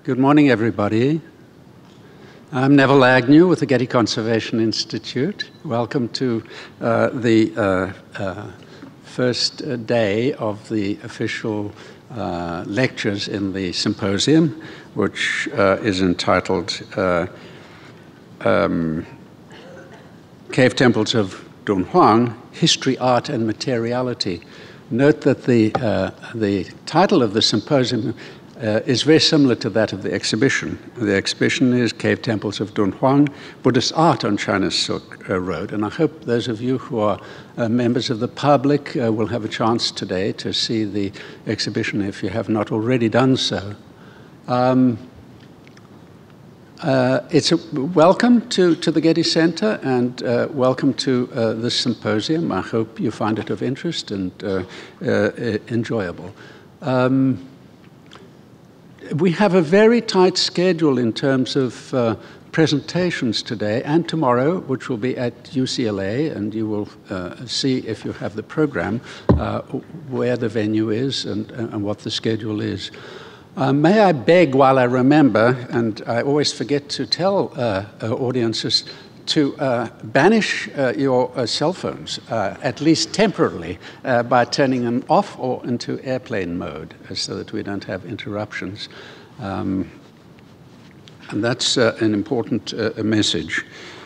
Good morning, everybody. I'm Neville Agnew with the Getty Conservation Institute. Welcome to the first day of the official lectures in the Symposium, which is entitled Cave Temples of Dunhuang, History, Art, and Materiality. Note that the title of the Symposium is very similar to that of the exhibition. The exhibition is Cave Temples of Dunhuang, Buddhist Art on China's Silk Road. And I hope those of you who are members of the public will have a chance today to see the exhibition if you have not already done so. It's a welcome to the Getty Center and welcome to this symposium. I hope you find it of interest and enjoyable. We have a very tight schedule in terms of presentations today and tomorrow, which will be at UCLA, and you will see, if you have the program, where the venue is and what the schedule is. May I beg, while I remember, and I always forget to tell audiences, to banish your cell phones, at least temporarily, by turning them off or into airplane mode, so that we don't have interruptions. And that's an important message.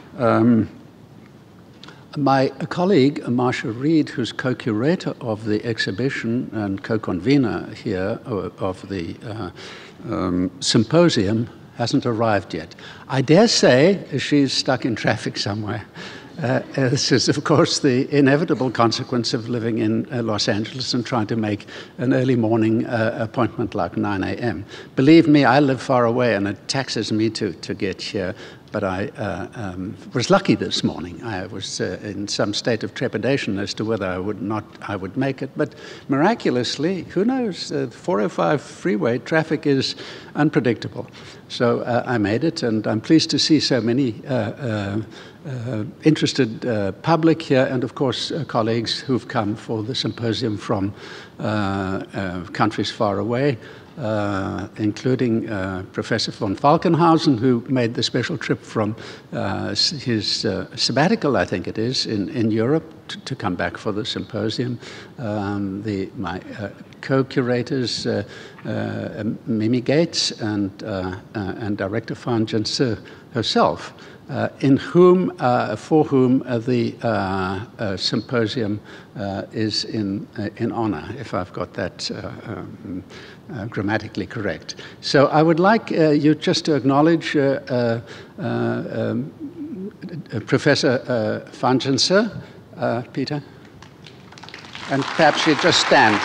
My colleague, Marcia Reed, who's co-curator of the exhibition and co-convener here of the symposium, hasn't arrived yet. I dare say she's stuck in traffic somewhere. This is, of course, the inevitable consequence of living in Los Angeles and trying to make an early morning appointment like 9 a.m. Believe me, I live far away and it taxes me to get here. But I was lucky this morning. I was in some state of trepidation as to whether I would make it. But miraculously, who knows? The 405 freeway traffic is unpredictable. So I made it, and I'm pleased to see so many interested public here, and of course colleagues who've come for the symposium from countries far away. Including Professor von Falkenhausen, who made the special trip from his sabbatical, I think it is, in Europe to come back for the symposium. My co-curators, Mimi Gates and director Fan Jinshi herself, for whom the symposium is in honor, if I've got that grammatically correct. So I would like you just to acknowledge Professor Fan Jinshi, Peter, and perhaps you just stand.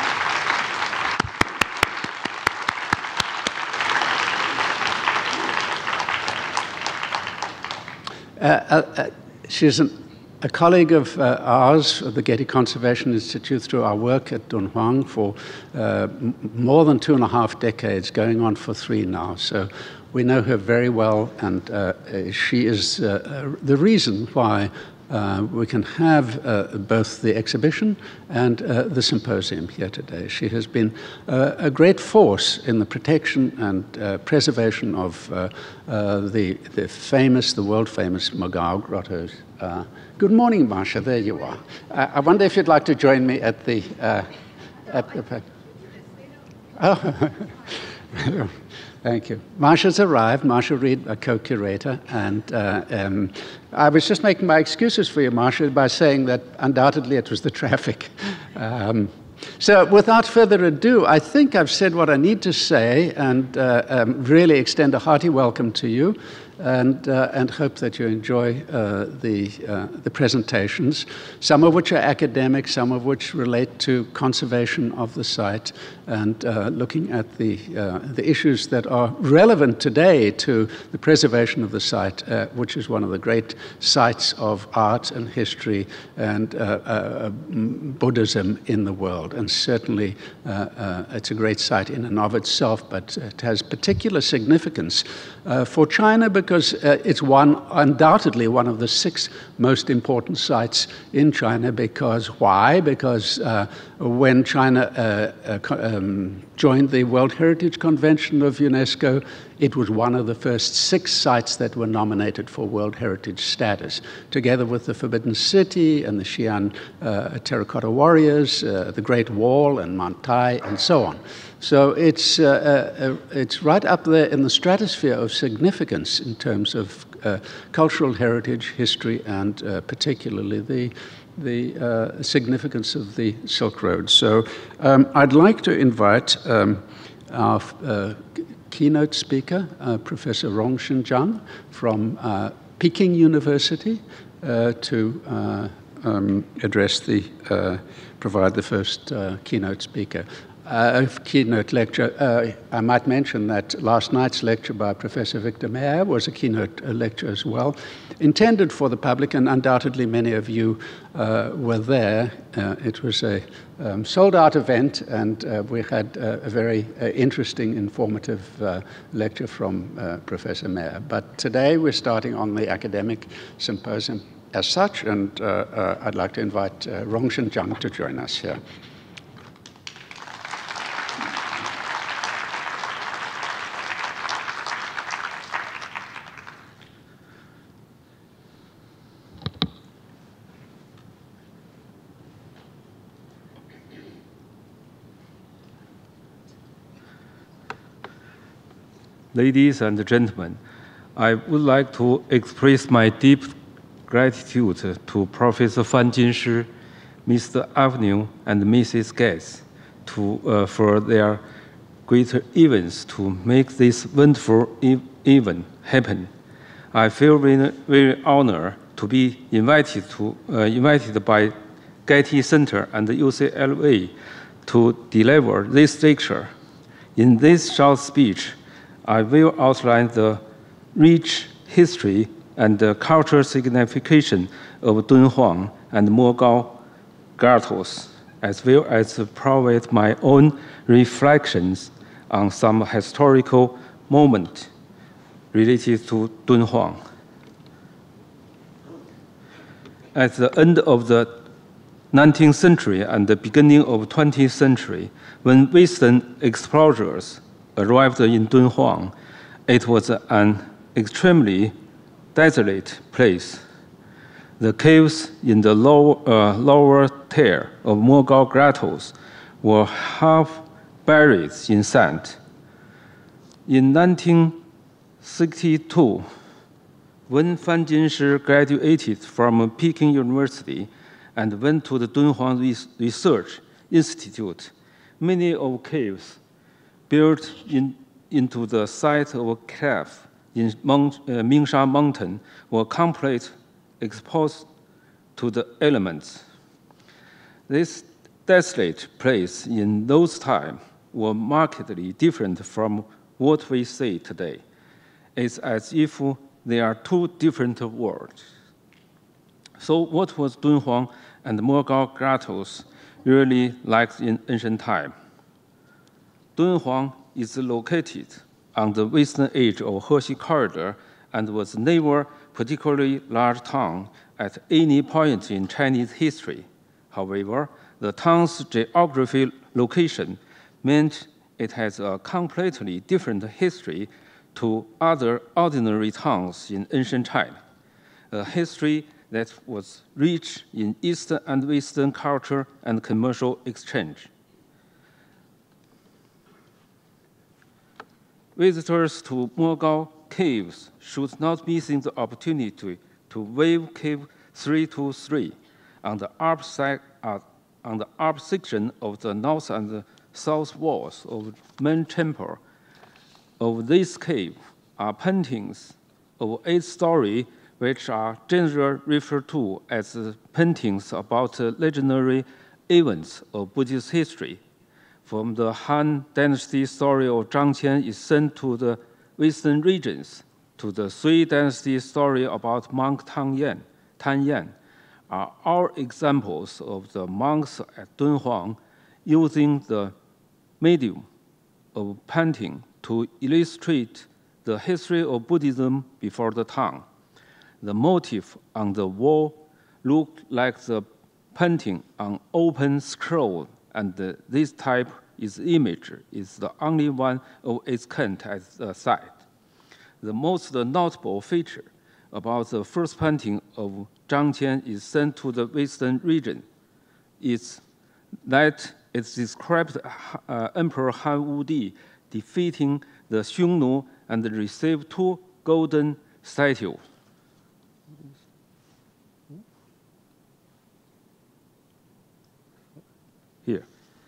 She's a colleague of ours at the Getty Conservation Institute through our work at Dunhuang for more than 2.5 decades, going on for 3 now. So we know her very well, and she is the reason why we can have both the exhibition and the symposium here today. She has been a great force in the protection and preservation of the world-famous Mogao Grottoes. Good morning, Marcia. There you are. I wonder if you'd like to join me at the... Oh. Thank you. Marcia's arrived. Marcia Reed, a co-curator, and I was just making my excuses for you, Marcia, by saying that undoubtedly it was the traffic. So without further ado, I think I've said what I need to say, and really extend a hearty welcome to you, and hope that you enjoy the presentations, some of which are academic, some of which relate to conservation of the site, and looking at the issues that are relevant today to the preservation of the site, which is one of the great sites of art and history and Buddhism in the world. And certainly it's a great site in and of itself, but it has particular significance for China because because it's undoubtedly one of the 6 most important sites in China. Because why? Because when China joined the World Heritage Convention of UNESCO, it was one of the first 6 sites that were nominated for World Heritage status, together with the Forbidden City and the Xi'an Terracotta Warriors, the Great Wall and Mount Tai, and so on. So it's right up there in the stratosphere of significance in terms of cultural heritage, history, and particularly the significance of the Silk Road. So I'd like to invite our keynote speaker, Professor Rong Xinjiang from Peking University, to provide the first keynote speaker. Keynote lecture. I might mention that last night's lecture by Professor Victor Meyer was a keynote lecture as well, intended for the public, and undoubtedly many of you were there. It was a sold-out event, and we had a very interesting, informative lecture from Professor Meyer. But today we're starting on the academic symposium as such, and I'd like to invite Rong Xinjiang to join us here. Ladies and gentlemen, I would like to express my deep gratitude to Professor Fan Jinshi, Mr. Agnew, and Mrs. Getty for their great events to make this wonderful event happen. I feel very honored to be invited by Getty Center and UCLA to deliver this lecture. In this short speech, I will outline the rich history and the cultural signification of Dunhuang and Mogao Grottoes, as well as provide my own reflections on some historical moments related to Dunhuang. At the end of the 19th century and the beginning of 20th century, when Western explorers arrived in Dunhuang, it was an extremely desolate place. The caves in the lower tier of Mogao Grottoes were half buried in sand. In 1962, when Fan Jinshi graduated from Peking University and went to the Dunhuang Research Institute, many of caves built into the site of a cave in Mingsha Mountain were completely exposed to the elements. This desolate place in those times was markedly different from what we see today. It's as if they are 2 different worlds. So what was Dunhuang and Mogao Grottoes really like in ancient time? Dunhuang is located on the western edge of Heshi Corridor and was never particularly large town at any point in Chinese history. However, the town's geographic location meant it has a completely different history to other ordinary towns in ancient China, a history that was rich in Eastern and Western culture and commercial exchange. Visitors to Mogao Caves should not miss the opportunity to view Cave 323 on the upper section of the north and south walls of main temple. Of this cave are paintings of 8 stories, which are generally referred to as paintings about legendary events of Buddhist history. From the Han Dynasty story of Zhang Qian is sent to the western regions, to the Sui Dynasty story about monk Tan Yan, are all examples of the monks at Dunhuang using the medium of painting to illustrate the history of Buddhism before the Tang. The motif on the wall looked like the painting on open scroll, and this type image is the only one of its kind at the site. The most notable feature about the first painting of Zhang Qian is sent to the Western region is that it describes Emperor Han Wudi defeating the Xiongnu and received 2 golden statues. Here.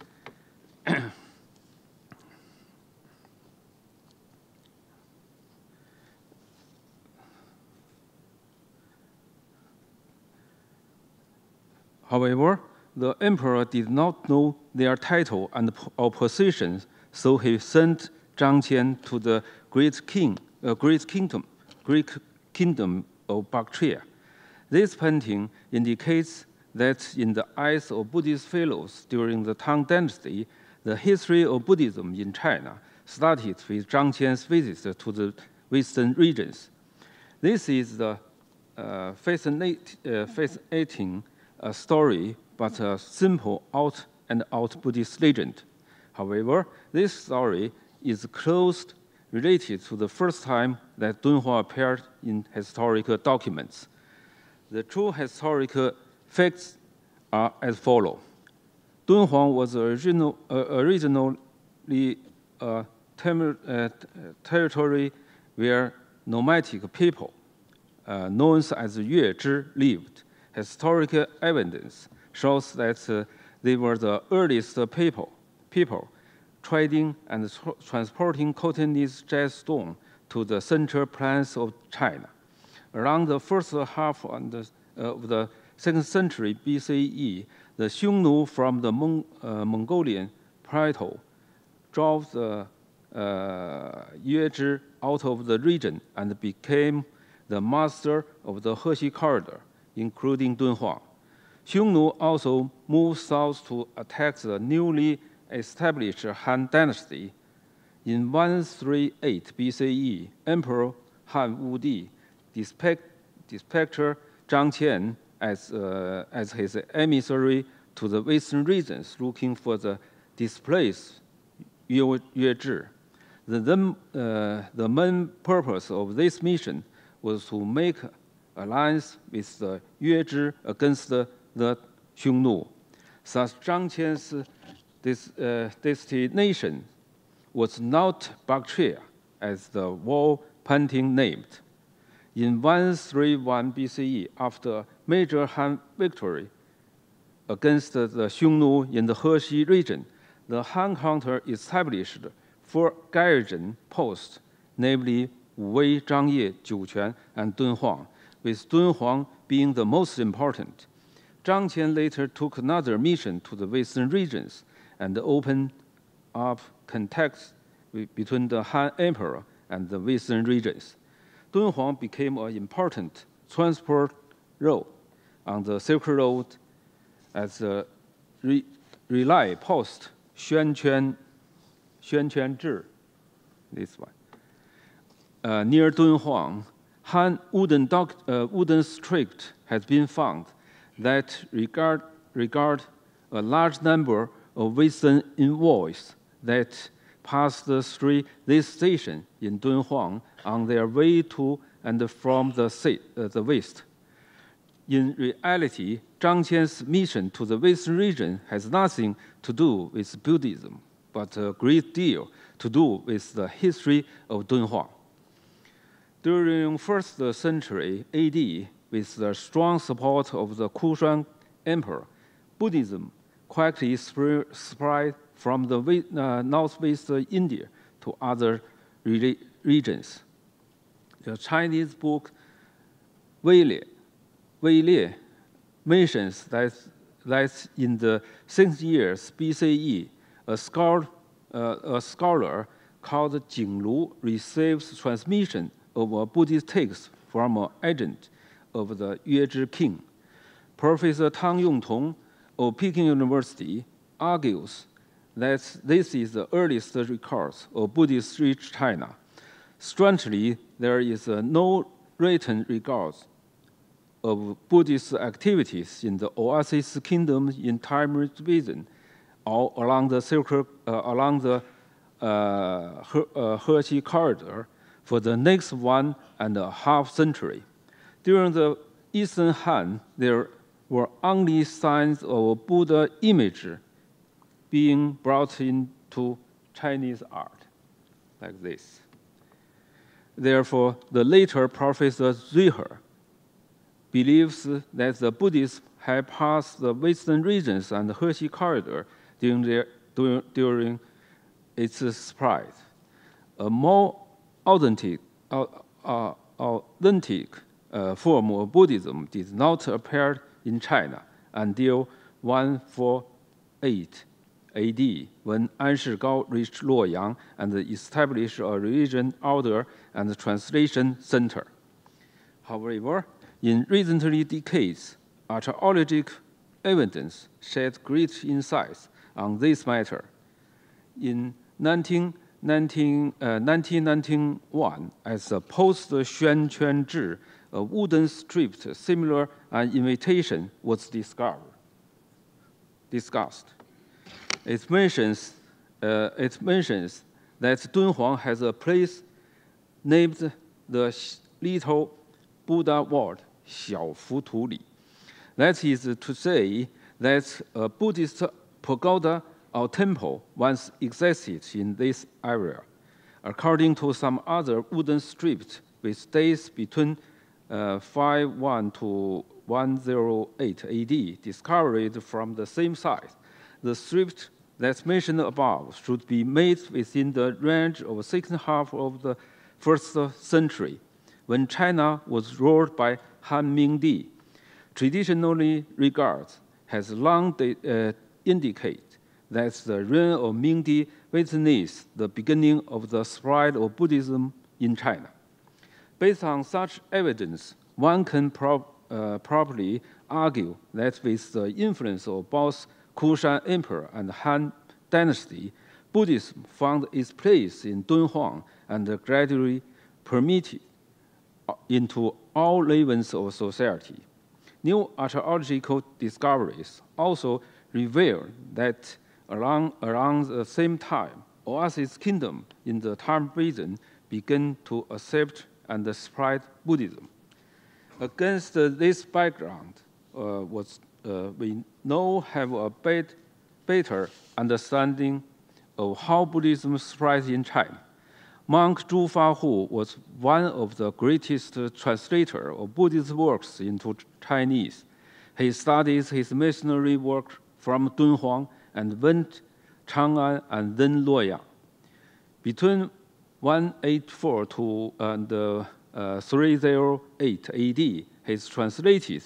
However, the emperor did not know their title and positions, so he sent Zhang Qian to the Greek kingdom of Bactria. This painting indicates that in the eyes of Buddhist fellows during the Tang Dynasty, the history of Buddhism in China started with Zhang Qian's visit to the Western regions. This is the fascinating story, but a simple out-and-out Buddhist legend. However, this story is closely related to the first time that Dunhuang appeared in historical documents. The true historical facts are as follows. Dunhuang was originally a territory where nomadic people, known as Yuezhi, lived. Historical evidence shows that they were the earliest people trading and transporting cotinese jade stone to the central plains of China. Around the first half of the 2nd century BCE, the Xiongnu from the Mongolian plateau drove the Yuezhi out of the region and became the master of the Hexi corridor, including Dunhuang. Xiongnu also moved south to attack the newly established Han Dynasty. In 138 BCE, Emperor Han Wudi dispatched Zhang Qian as his emissary to the western regions looking for the displaced Yuezhi. The main purpose of this mission was to make alliance with the Yuezhi against the Xiongnu. Thus, Zhang Qian's destination was not Bactria, as the wall painting named. In 131 BCE, after a major Han victory against the Xiongnu in the Hexi region, the Han counter established 4 garrison posts, namely Wuwei, Zhangye, Jiuquan, and Dunhuang, with Dunhuang being the most important. Zhang Qian later took another mission to the western regions and opened up contacts between the Han Emperor and the western regions. Dunhuang became an important transport road on the Silk Road as a relay post, Xuanquan Zhi, this one. Near Dunhuang, Han wooden street has been found that regard a large number of Western envoys that passed through this station in Dunhuang on their way to and from the west. In reality, Zhang Qian's mission to the western region has nothing to do with Buddhism, but a great deal to do with the history of Dunhuang. During 1st century AD, with the strong support of the Kushan Emperor, Buddhism quickly spread from the northwest India to other regions. The Chinese book Wei Lie mentions that in the 6th years BCE, a scholar called Jinglu receives transmission of a Buddhist text from an agent of the Yuezhi king. Professor Tang Yongtong of Peking University argues that this is the earliest records of Buddhist reach China. Strangely, there is no written record of Buddhist activities in the Oasis Kingdom in Timor Basin or along the Hershey corridor for the next 1.5 centuries. During the Eastern Han, there were only signs of Buddha image being brought into Chinese art, like this. Therefore, the later Professor Zuiher believes that the Buddhists had passed the Western regions and the Hershey corridor during its spread. A more authentic form of Buddhism did not appear in China until 148 AD, when An Shigao reached Luoyang and established a religion order and translation center. However, in recent decades, archaeological evidence shed great insights on this matter. In 1991, as a post-Xuan Quan Zhi, a wooden script similar an invitation was discussed. It mentions that Dunhuang has a place named the Little Buddha World, Xiao Fu Tu Li. That is to say that a Buddhist pagoda or temple once existed in this area. According to some other wooden scripts with dates between 51 to 108 AD, discovered from the same site, the script that's mentioned above should be made within the range of the second half of the 1st century, when China was ruled by Han Mingdi. Traditionally regarded has long indicated that the reign of Mingdi witnessed the beginning of the spread of Buddhism in China. Based on such evidence, one can probably argue that with the influence of both Kushan Emperor and Han Dynasty, Buddhism found its place in Dunhuang and gradually permeated into all levels of society. New archaeological discoveries also reveal that around the same time, Oasis Kingdom in the Timor Basin began to accept and spread Buddhism. Against this background, we now have a better understanding of how Buddhism spread in China. Monk Zhu Fahu was one of the greatest translators of Buddhist works into Chinese. He studied his missionary work from Dunhuang and went Chang'an and then Luoyang. Between 184 to 308 AD, he translated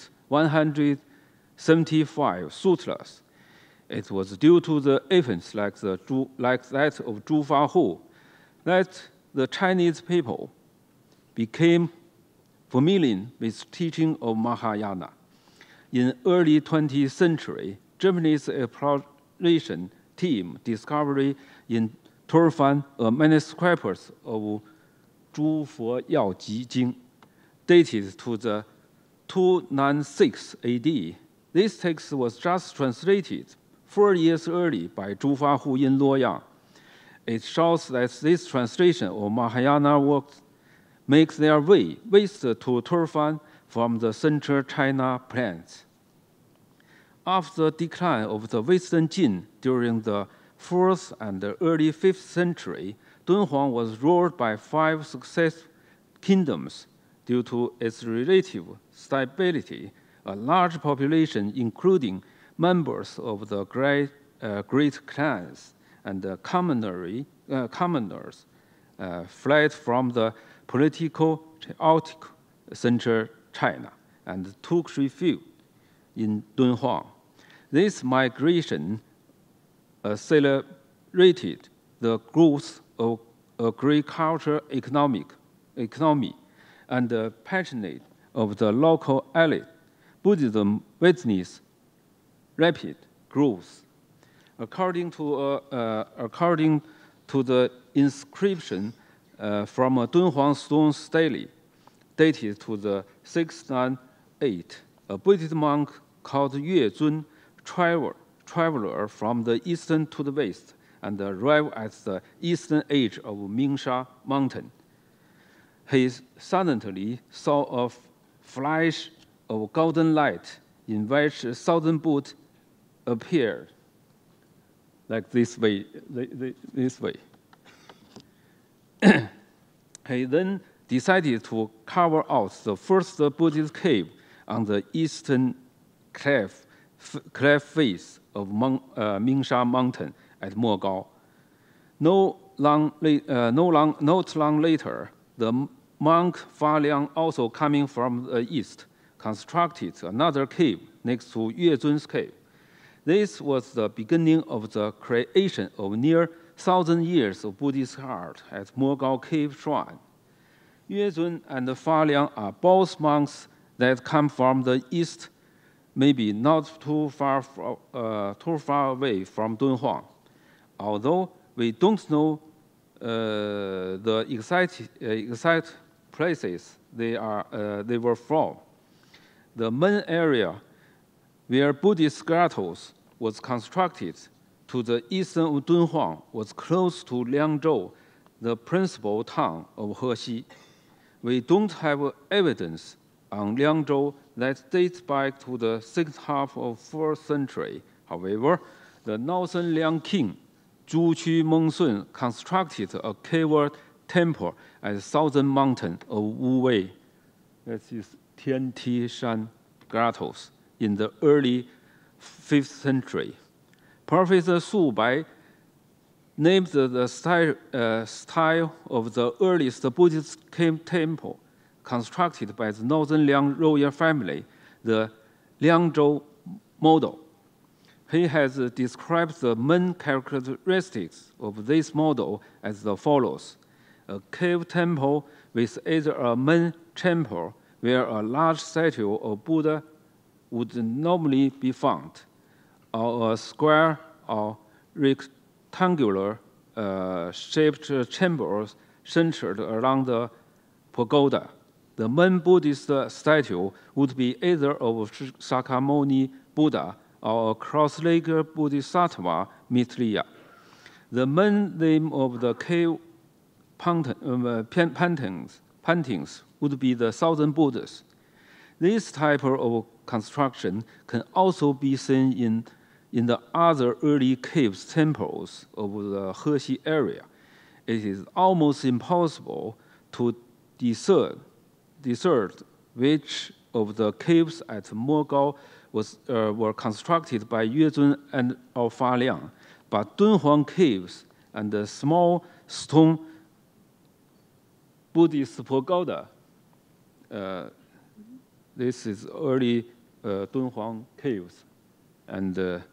175 sutras. It was due to the events like that of Zhu Fahu that the Chinese people became familiar with teaching of Mahayana. In early 20th century, Japanese exploration team discovered in Turfan a manuscript of Zhu Fo Yao Ji Jing, dated to the 296 AD. This text was just translated 4 years early by Zhu Fahu in Luoyang. It shows that this translation of Mahayana works makes their way west to Turfan from the central China plains. After the decline of the Western Jin during the 4th and early 5th century, Dunhuang was ruled by 5 successive kingdoms. Due to its relative stability, a large population, including members of the great clans and the commoners, fled from the political chaotic central China and took refuge in Dunhuang. This migration accelerated the growth of agricultural economy and the patronage of the local elite. Buddhism witnessed rapid growth. According to the inscription from a Dunhuang stone stele dated to the 698. A Buddhist monk called Yue Zun traveler from the eastern to the west and arrived at the eastern edge of Mingsha mountain. He suddenly saw a flash of golden light in which a thousand Buddha appeared, like this way. This way. He then decided to carve out the first Buddhist cave on the eastern cleft face of Mingsha mountain at Mogao. Not long later, the monk Fa Liang, also coming from the east, constructed another cave next to Yue Zun's cave. This was the beginning of the creation of near 1,000 years of Buddhist art at Mogao Cave Shrine. Yue Zun and Fa Liang are both monks that come from the east, maybe not too far away from Dunhuang. Although we don't know the exact places they were from, the main area where Buddhist grottoes was constructed to the eastern of Dunhuang was close to Liangzhou, the principal town of Hexi. We don't have evidence on Liangzhou that dates back to the second half of 4th century. However, the northern Liang king, Zhu Qu Mengsun, constructed a cave temple at the southern mountain of Wuwei, that is Tiantishan Grottoes, in the early 5th century. Professor Su Bai named the style of the earliest Buddhist cave temple constructed by the Northern Liang royal family the Liangzhou model. He has described the main characteristics of this model as follows: a cave temple with either a main chamber where a large statue of Buddha would normally be found, or a square or rectangular shaped chamber centered around the pagoda. The main Buddhist statue would be either of Shakyamuni Buddha or a cross-legged Bodhisattva Maitreya. The main theme of the cave paintings would be the Thousand Buddhas. This type of construction can also be seen in the other early cave temples of the Hexi area. It is almost impossible to discern which of the caves at Mogao were constructed by Yue Zun and Fa Liang, but Dunhuang caves and the small stone Buddhist pagoda. This is early Dunhuang caves and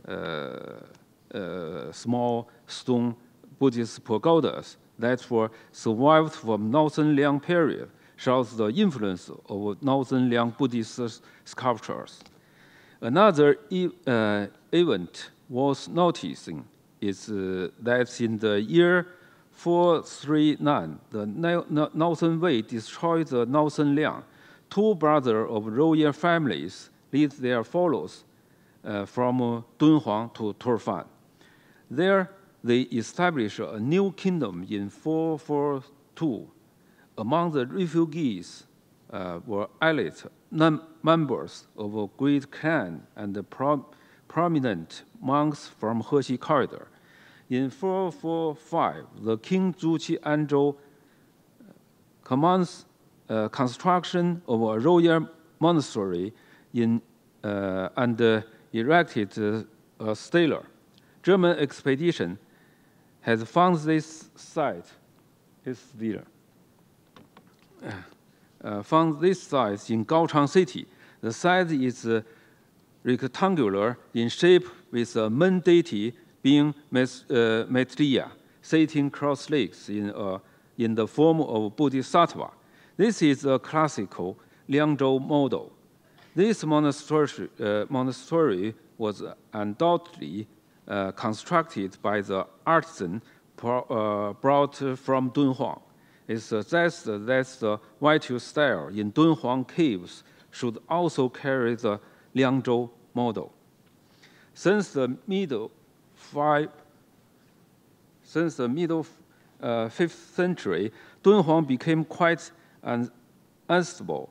small stone Buddhist pagodas that were survived from Northern Liang period shows the influence of Northern Liang Buddhist sculptures. Another event worth noticing is that in the year 439, the Northern Wei destroyed the Northern Liang. Two brothers of royal families lead their followers from Dunhuang to Turfan. There, they established a new kingdom in 442. Among the refugees were elite members of a great clan and prominent monks from Hexi corridor. In 445, the king Zhu Qi Anzhou commands construction of a royal monastery and erected a stellar. German expedition has found this site. Found this site in Gaochang city. The site is rectangular in shape with the main deity being Maitreya, sitting cross-legs in the form of Bodhisattva. This is a classical Liangzhou model. This monastery was undoubtedly constructed by the artisan brought from Dunhuang. It suggests that the Huaqiu style in Dunhuang caves should also carry the Liangzhou model. Since the middle 5th century, Dunhuang became quite unstable,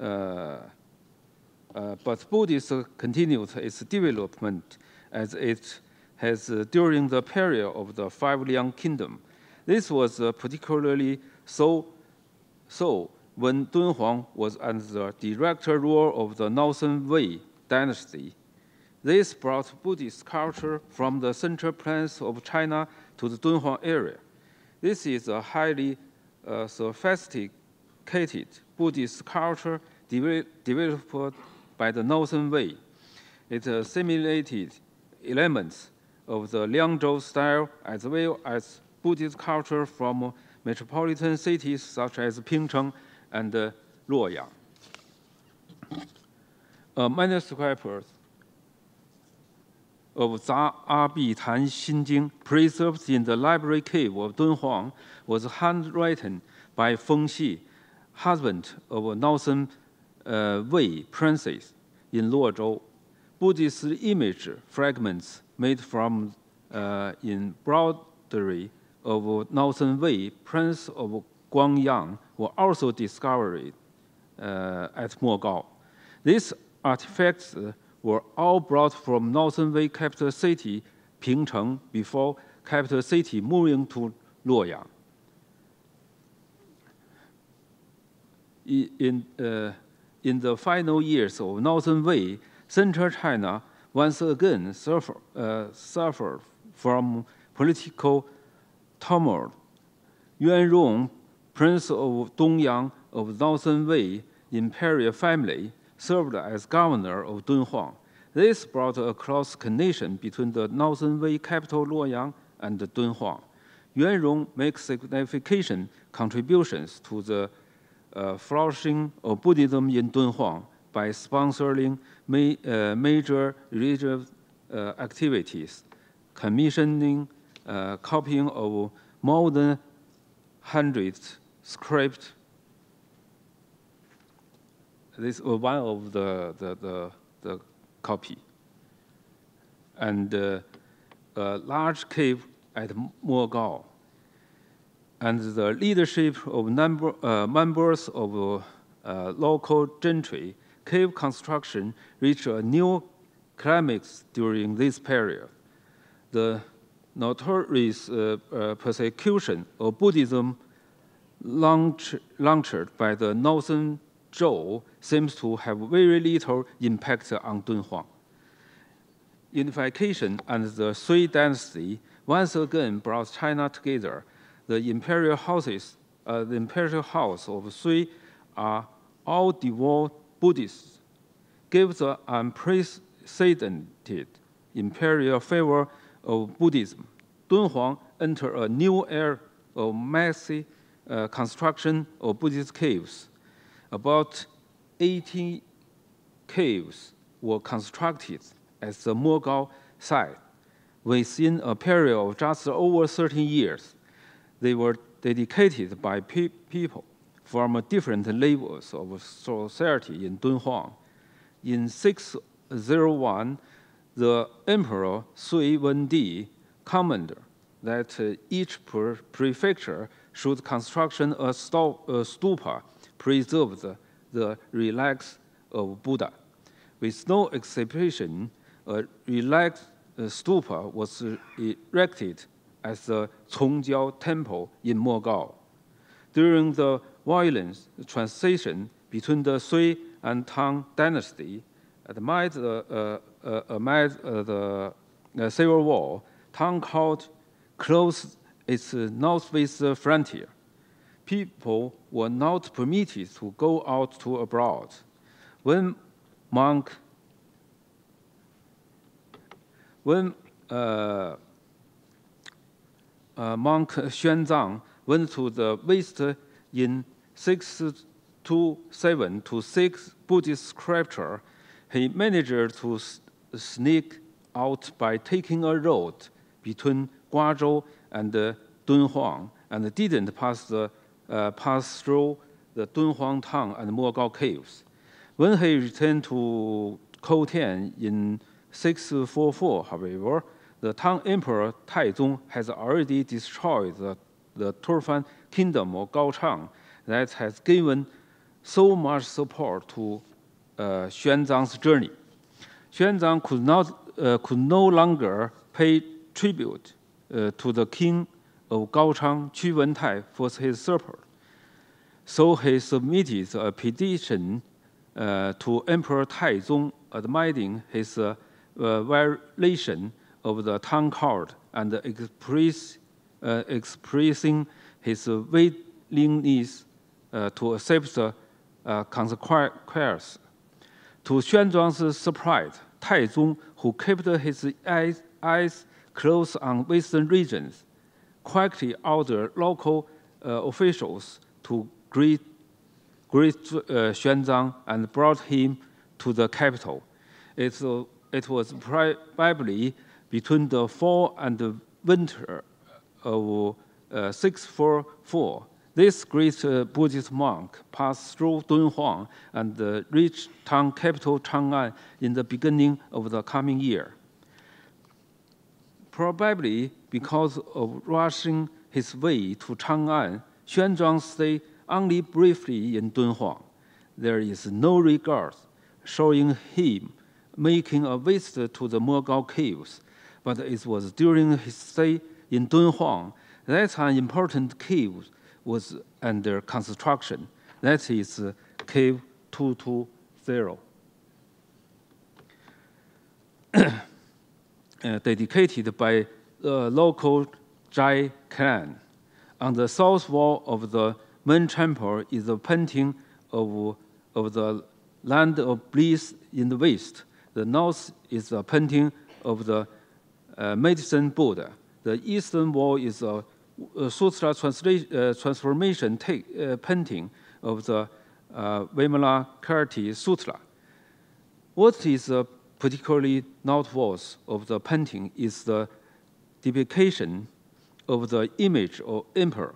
but Buddhism continued its development as it has during the period of the Five Liang Kingdom. This was particularly so when Dunhuang was under the direct rule of the Northern Wei dynasty. This brought Buddhist culture from the central plains of China to the Dunhuang area. This is a highly sophisticated Buddhist culture developed by the Northern Wei. It assimilated elements of the Liangzhou style as well as Buddhist culture from metropolitan cities such as Pingcheng and Luoyang. A manuscript of Zha Abi Tan Xinjing, preserved in the library cave of Dunhuang, was handwritten by Feng Xi, husband of a Northern Wei princess in Luozhou. Buddhist image fragments made from embroidery of Northern Wei Prince of Guangyang were also discovered at Mogao. These artifacts were all brought from Northern Wei capital city Pingcheng before capital city moving to Luoyang. In the final years of Northern Wei, Central China once again suffered from political turmoil. Yuan Rong, Prince of Dongyang of Northern Wei imperial family, served as governor of Dunhuang. This brought a close connection between the Northern Wei capital Luoyang and Dunhuang. Yuan Rong makes significant contributions to the flourishing of Buddhism in Dunhuang by sponsoring major religious activities, commissioning copying of more than 100 scripts. This was one of the copy. And a large cave at Mogao. And the leadership of members of local gentry, cave construction reached a new climax during this period. The notorious persecution of Buddhism launched by the Northern Zhou seems to have very little impact on Dunhuang. Unification and the Sui dynasty once again brought China together. The imperial houses, the imperial house of Sui are all devout Buddhists, gave the unprecedented imperial favor of Buddhism. Dunhuang entered a new era of massive construction of Buddhist caves. About 80 caves were constructed at the Mogao site within a period of just over 13 years. They were dedicated by people from different levels of society in Dunhuang. In 601, the Emperor Sui Wendi commanded that each prefecture should construct a stupa, preserve the relics of Buddha. With no exception, a relic stupa was erected at the Congjiao Temple in Mogao. During the violent transition between the Sui and Tang dynasty, amid the civil war, Tang court closed its northwest frontier. People were not permitted to go out to abroad. When monk Xuanzang went to the west in 627 to seek Buddhist scripture, he managed to sneak out by taking a road between Guazhou and Dunhuang and didn't pass the passed through the Dunhuang town and Mogao caves. When he returned to Khotan in 644, however, the Tang Emperor Taizong has already destroyed the Turfan kingdom of Gaochang that has given so much support to Xuanzang's journey. Xuanzang could no longer pay tribute to the king of Gaochang, Qu Wentai, for his support. So he submitted a petition to Emperor Taizong admitting his violation of the Tang court and expressing his willingness to accept the consequences. To Xuanzang's surprise, Taizong, who kept his eyes closed on western regions, quickly ordered local officials to greet Xuanzang and brought him to the capital. It was probably between the fall and the winter of 644. This great Buddhist monk passed through Dunhuang and reached Tang capital Chang'an in the beginning of the coming year. Probably because of rushing his way to Chang'an, Xuanzang stayed only briefly in Dunhuang. There is no record showing him making a visit to the Mogao caves, but it was during his stay in Dunhuang that an important cave was under construction. That is Cave 220. Dedicated by the local Zhai clan. On the south wall of the main temple is a painting of the land of bliss in the west. The north is a painting of the medicine Buddha. The eastern wall is a sutra transformation painting of the Vimalakirti Sutra. What is particularly noteworthy of the painting is the depiction of the image of emperor.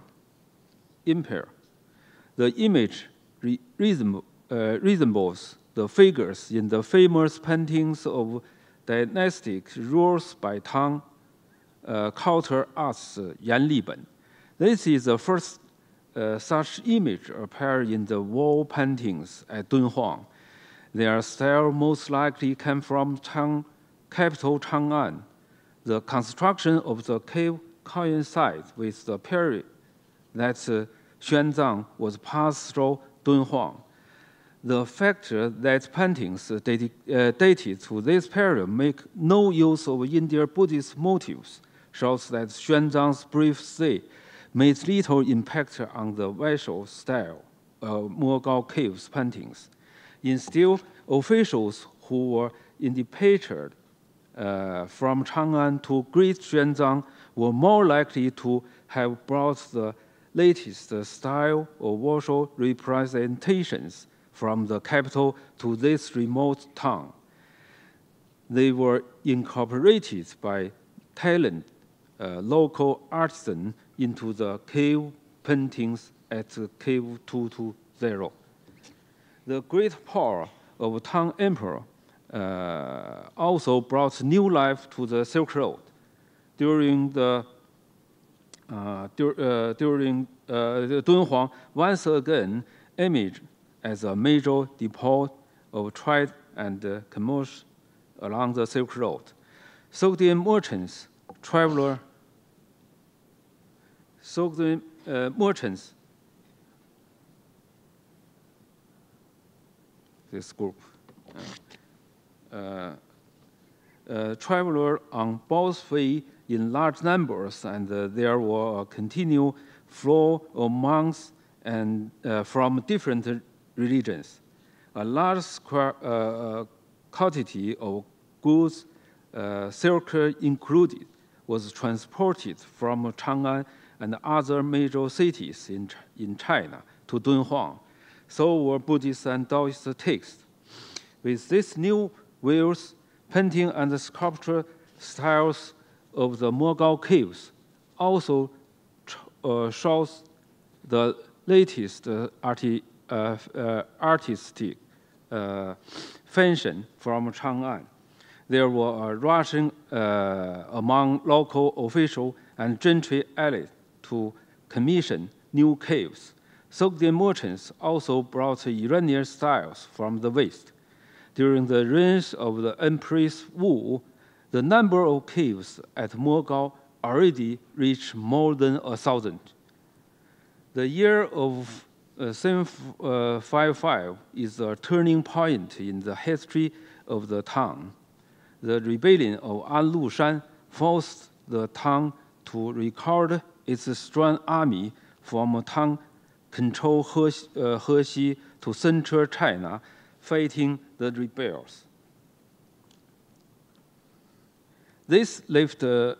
The image resembles the figures in the famous paintings of dynastic rulers by Tang culture artist Yan Liben. This is the first such image appear in the wall paintings at Dunhuang. Their style most likely came from Tang capital Chang'an. The construction of the cave coincides with the period that Xuanzang was passed through Dunhuang. The fact that paintings dated to this period make no use of Indian Buddhist motifs shows that Xuanzang's brief stay made little impact on the visual style of Mogao Caves paintings. Instead, officials who were independent from Chang'an to greet Xuanzang were more likely to have brought the latest style of visual representations from the capital to this remote town. They were incorporated by talented local artisans into the cave paintings at Cave 220. The great power of Tang Emperor also brought new life to the Silk Road. During Dunhuang once again emerged as a major depot of trade and commerce along the Silk Road. Sogdian merchants, this group, travelers on both ways in large numbers, and there were a continual flow of monks and from different religions. A large quantity of goods, silk included, was transported from Chang'an and other major cities in China to Dunhuang. So were Buddhist and Taoist texts. With these new views, painting and sculpture styles of the Mogao caves also shows the latest artistic fashion from Chang'an. There were a rushing among local officials and gentry elite to commission new caves. Sogdian merchants also brought Iranian styles from the West. During the reign of the Empress Wu, the number of caves at Mogao already reached more than 1,000. The year of 755 is a turning point in the history of the town. The rebellion of An Lushan forced the town to record its strong army from town-controlled Hexi to central China, fighting the rebels. This left the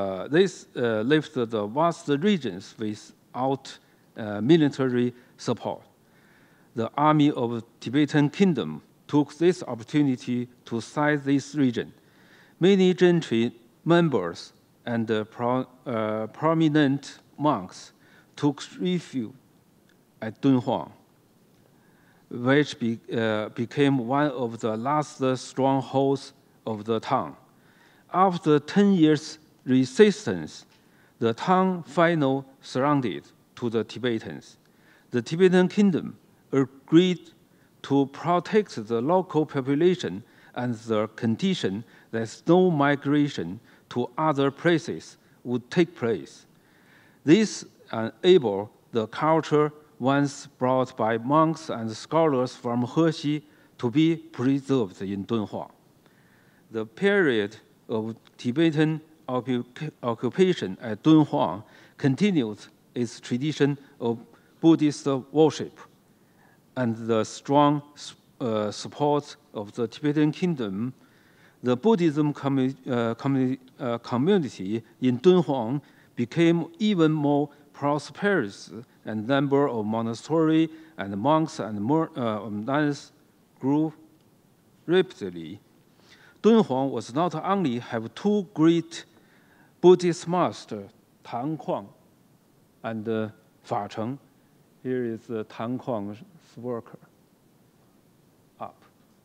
vast regions without military support. The army of the Tibetan kingdom took this opportunity to seize this region. Many gentry members and prominent monks took refuge at Dunhuang, which became one of the last strongholds of the town. After 10 years' resistance, the town finally surrendered to the Tibetans. The Tibetan kingdom agreed to protect the local population and the condition that no migration to other places would take place. This enabled the culture once brought by monks and scholars from Hexi to be preserved in Dunhuang. The period of Tibetan occupation at Dunhuang continued its tradition of Buddhist worship, and the strong support of the Tibetan kingdom. The Buddhism community in Dunhuang became even more prosperous, and the number of monasteries and monks and nuns grew rapidly. Dunhuang was not only have two great Buddhist masters, Tan Kuang and Fa Cheng. Here is Tan Kuang's worker up.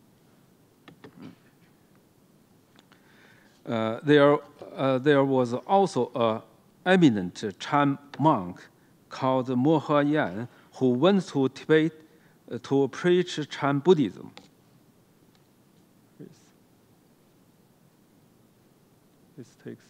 There was also an eminent Chan monk called Mogao Yan who went to Tibet to preach Chan Buddhism. This takes.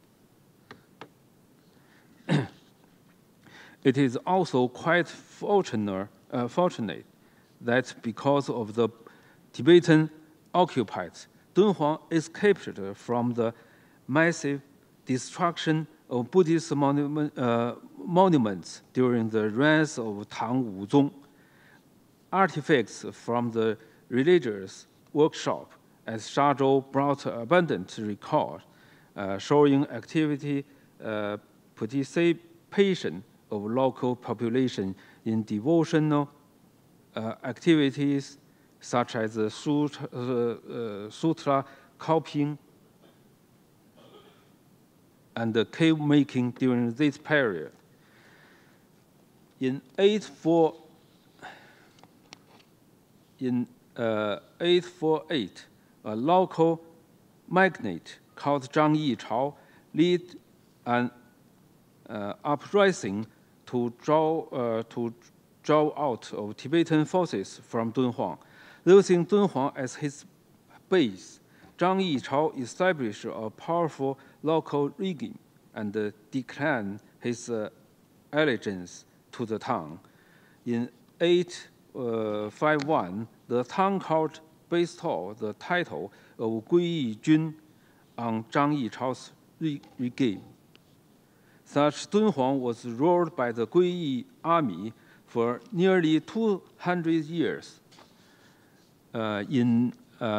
It is also quite fortunate that because of the Tibetan occupiers, Dunhuang escaped from the massive destruction of Buddhist monuments during the reign of Tang Wuzong. Artifacts from the religious workshop at Shazhou brought abundant record showing activity participation of local population in devotional activities such as sutra copying and cave making during this period. In 848, a local magnate called Zhang Yichao led an uprising to draw out of Tibetan forces from Dunhuang. Using Dunhuang as his base, Zhang Yichao established a powerful local regime and declared his allegiance to the town. In 851, the town court bestowed the title of Guiyi Jun on Zhang Yichao's regime. Thus, Dunhuang was ruled by the Guiyi army for nearly 200 years. In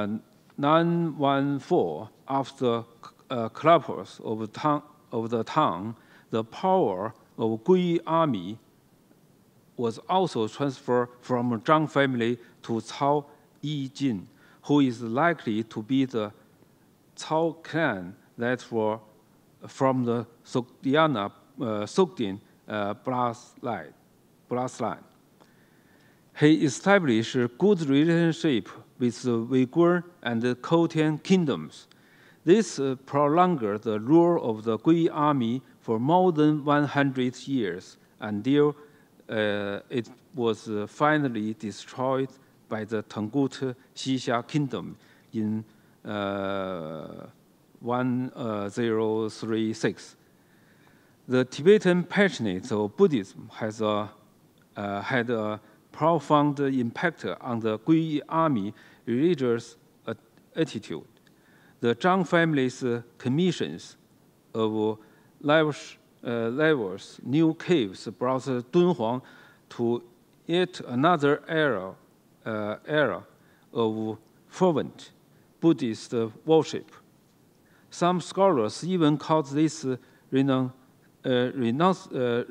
914, after collapse of the town, the power of Guiyi army was also transferred from Zhang family to Cao Yijin, who is likely to be the Cao clan that were from the Sogdian bloodline. bloodline. He established a good relationship with the Uyghur and the Khotan kingdoms. This prolonged the rule of the Gui army for more than 100 years until it was finally destroyed by the Tangut Xixia kingdom in 1036. The Tibetan patronage of Buddhism has had a profound impact on the Gui army religious attitude. The Zhang family's commissions of levels, new caves brought Dunhuang to yet another era of fervent Buddhist worship. Some scholars even call this renaissance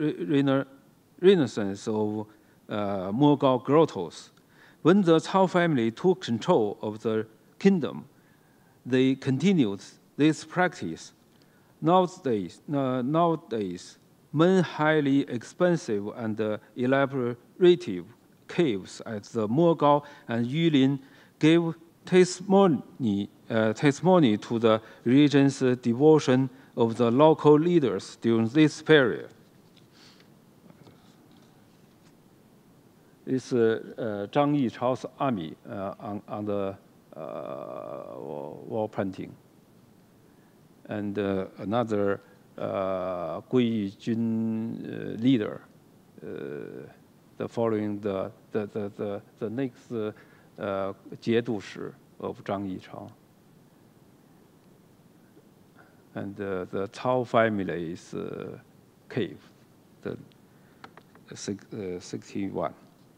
of Mogao Grottoes. When the Cao family took control of the kingdom, they continued this practice. Nowadays, many highly expensive and elaborative caves at the Mogao and Yulin gave testimony to the religion's devotion of the local leaders during this period. This Zhang Yichao's army on the wall painting, and another Gui Jun leader, the following the next Jiedu Shi of Zhang Yichao, and the Cao family's cave, the 61.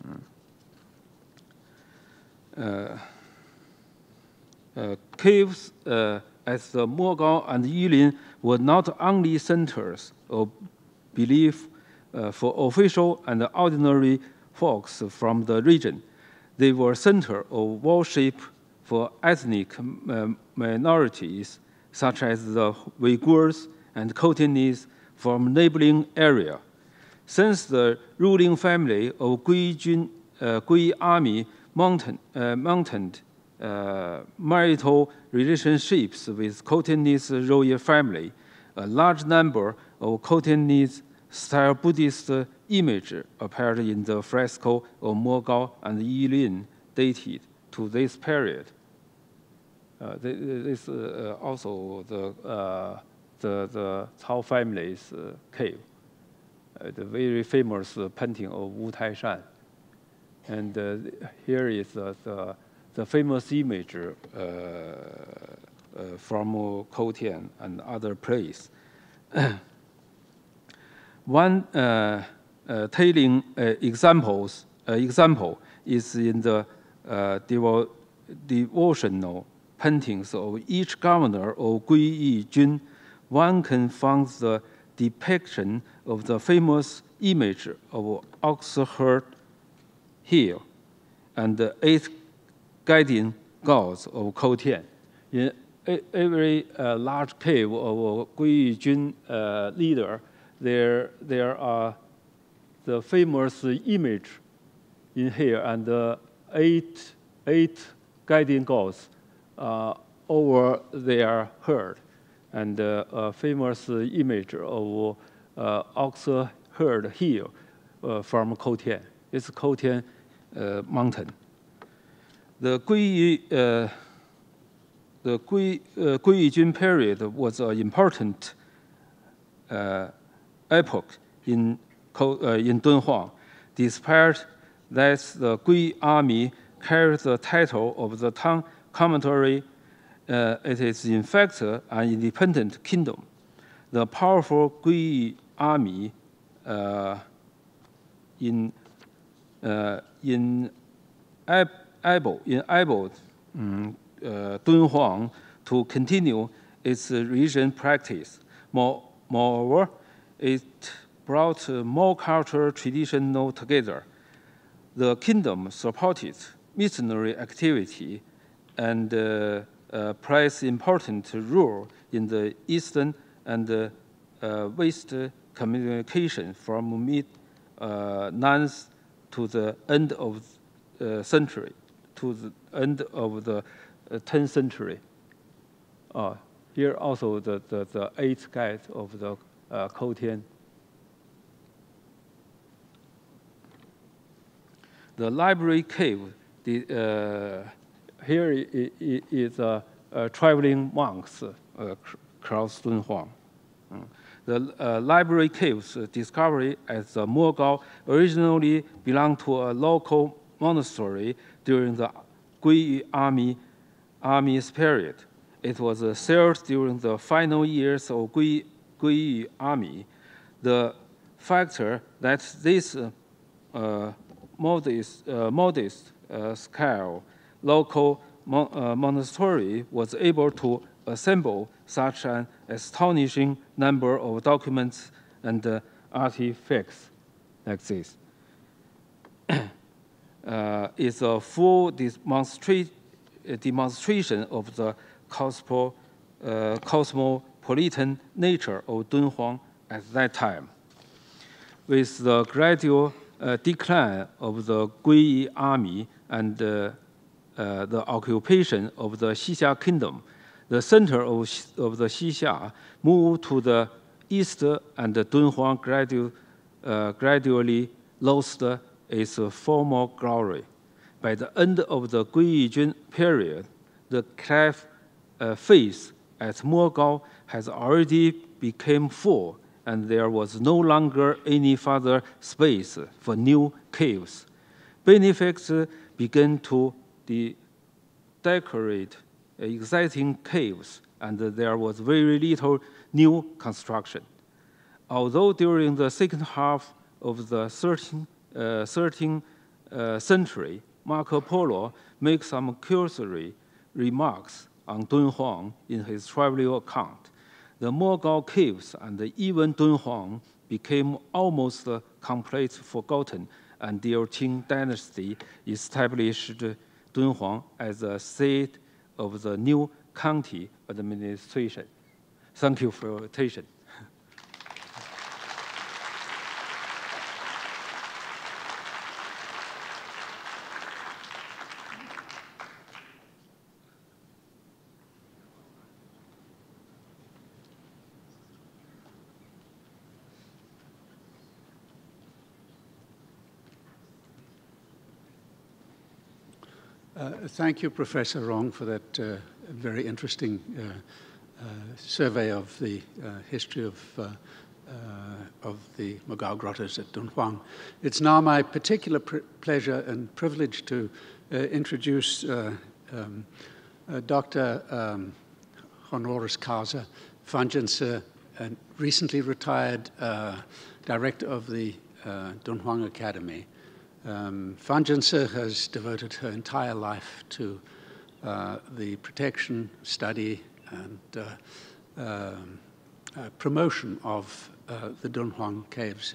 Caves at the Mogao and Yulin were not only centers of belief for official and ordinary folks from the region. They were centers of worship for ethnic minorities, such as the Uyghurs and Khotanese from neighboring area. Since the ruling family of Gui army maintained marital relationships with Khotanese royal family, a large number of Khotanese-style Buddhist images appeared in the fresco of Mogao and Yulin dated to this period. This also the Cao family's cave, the very famous painting of Wu Taishan. And here is the famous image from Khotan and other places. One telling example is in the devotional paintings of each governor of Gui Jun. One can find the depiction of the famous image of Oxherd Hill and the 8 guiding gods of Khotan. In every large cave of Gui Jun leader, there are the famous image in here and the eight guiding gods over their head, and a famous image of Oxherd Hill from Khotan. It's Khotan mountain. The Gui Jun period was an important epoch in Dunhuang. Despite that the Gui army carried the title of the Tang commentary, it is in fact an independent kingdom. The powerful Gui army enabled Dunhuang to continue its religion practice. Moreover, it brought more cultural traditions together. The kingdom supported missionary activity and plays important role in the Eastern and West communication from mid 9th to the end of the century, to the end of the 10th century. Here also the 8th guide of the Koutian. The library cave, here is traveling monks across Dunhuang. The library caves discovery at the Mogao originally belonged to a local monastery during the Guiyu army's period. It was sealed during the final years of Guiyu army. The factor that this modest scale local monastery was able to assemble such an astonishing number of documents and artifacts like this is a full demonstration of the cosmopolitan nature of Dunhuang at that time. With the gradual decline of the Guiyu army and the occupation of the Xixia kingdom, the center of the Xixia moved to the east, and Dunhuang gradually lost its former glory. By the end of the Guiyujun period, the cleft face at Mogao has already become full, and there was no longer any further space for new caves. Benefactors began to decorate existing caves, and there was very little new construction. Although during the second half of the 13th century, Marco Polo makes some cursory remarks on Dunhuang in his travel account, the Mogao caves and even Dunhuang became almost completely forgotten until Qing dynasty established Dunhuang as a seat of the new county administration. Thank you for your attention. Thank you, Professor Rong, for that very interesting survey of the history of the Mogao Grottoes at Dunhuang. It's now my particular pleasure and privilege to introduce Dr. Honoris Causa Fan Jinshi, a recently retired director of the Dunhuang Academy. Fan Jinshi has devoted her entire life to the protection, study, and promotion of the Dunhuang caves.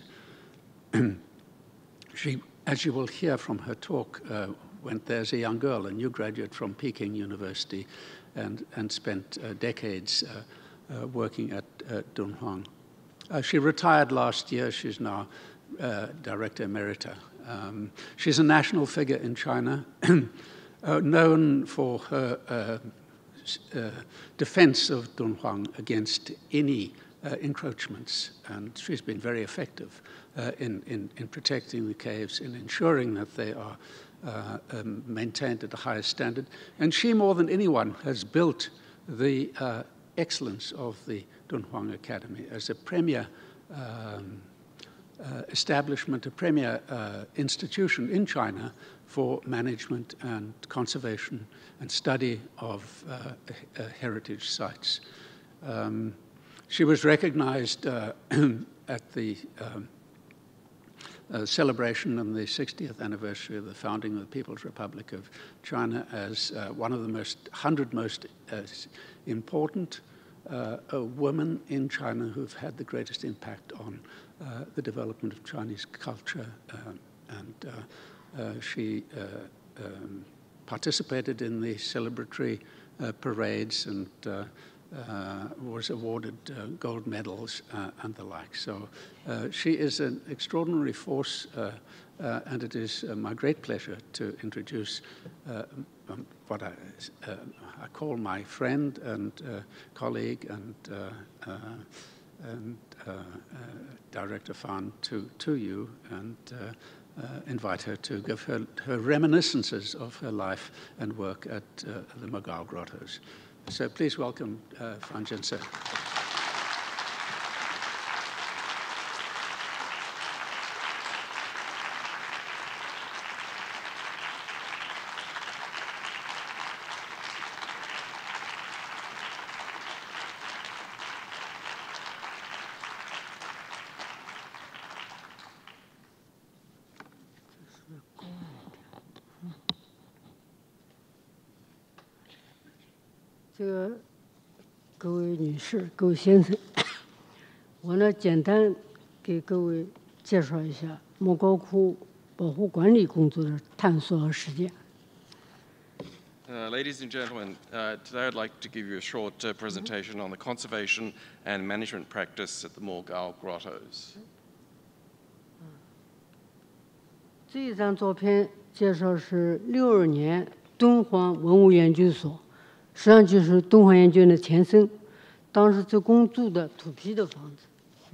She, as you will hear from her talk, went there as a young girl, a new graduate from Peking University, and spent decades working at Dunhuang. She retired last year. She's now Director Emerita. She's a national figure in China, known for her defense of Dunhuang against any encroachments, and she's been very effective in protecting the caves, in ensuring that they are maintained at the highest standard. And she, more than anyone, has built the excellence of the Dunhuang Academy as a premier establishment, a premier institution in China for management and conservation and study of heritage sites. She was recognized at the celebration on the 60th anniversary of the founding of the People's Republic of China as one of the 100 most important women in China who've had the greatest impact on the development of Chinese culture, and she participated in the celebratory parades and was awarded gold medals and the like. So she is an extraordinary force, and it is my great pleasure to introduce what I call my friend and colleague and Director Fan to you, and invite her to give her reminiscences of her life and work at the Mogao Grottoes. So please welcome Fan Jinshi. 各位女士、各位先生，我呢简单给各位介绍一下莫高窟保护管理工作的探索和实践。 Ladies and gentlemen, today I'd like to give you a short presentation on the conservation and management practice at the Mogao Grottoes. 这一张照片介绍是62年敦煌文物研究所，实际上就是敦煌研究院的前身。当时这公住的土坯的房子，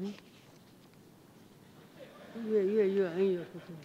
越摁越不对。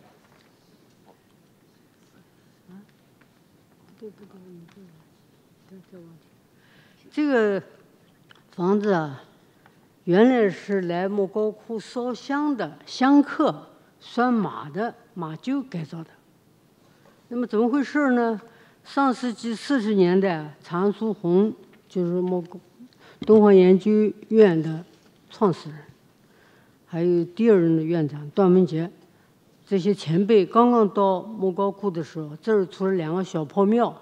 啊，对，你再往前。这个房子啊，原来是来莫高窟烧香的香客拴马的马厩改造的。那么怎么回事呢？上世纪40年代，常书鸿就是敦煌研究院的创始人，还有第2任的院长段文杰，这些前辈刚刚到莫高窟的时候，这儿除了2个小破庙，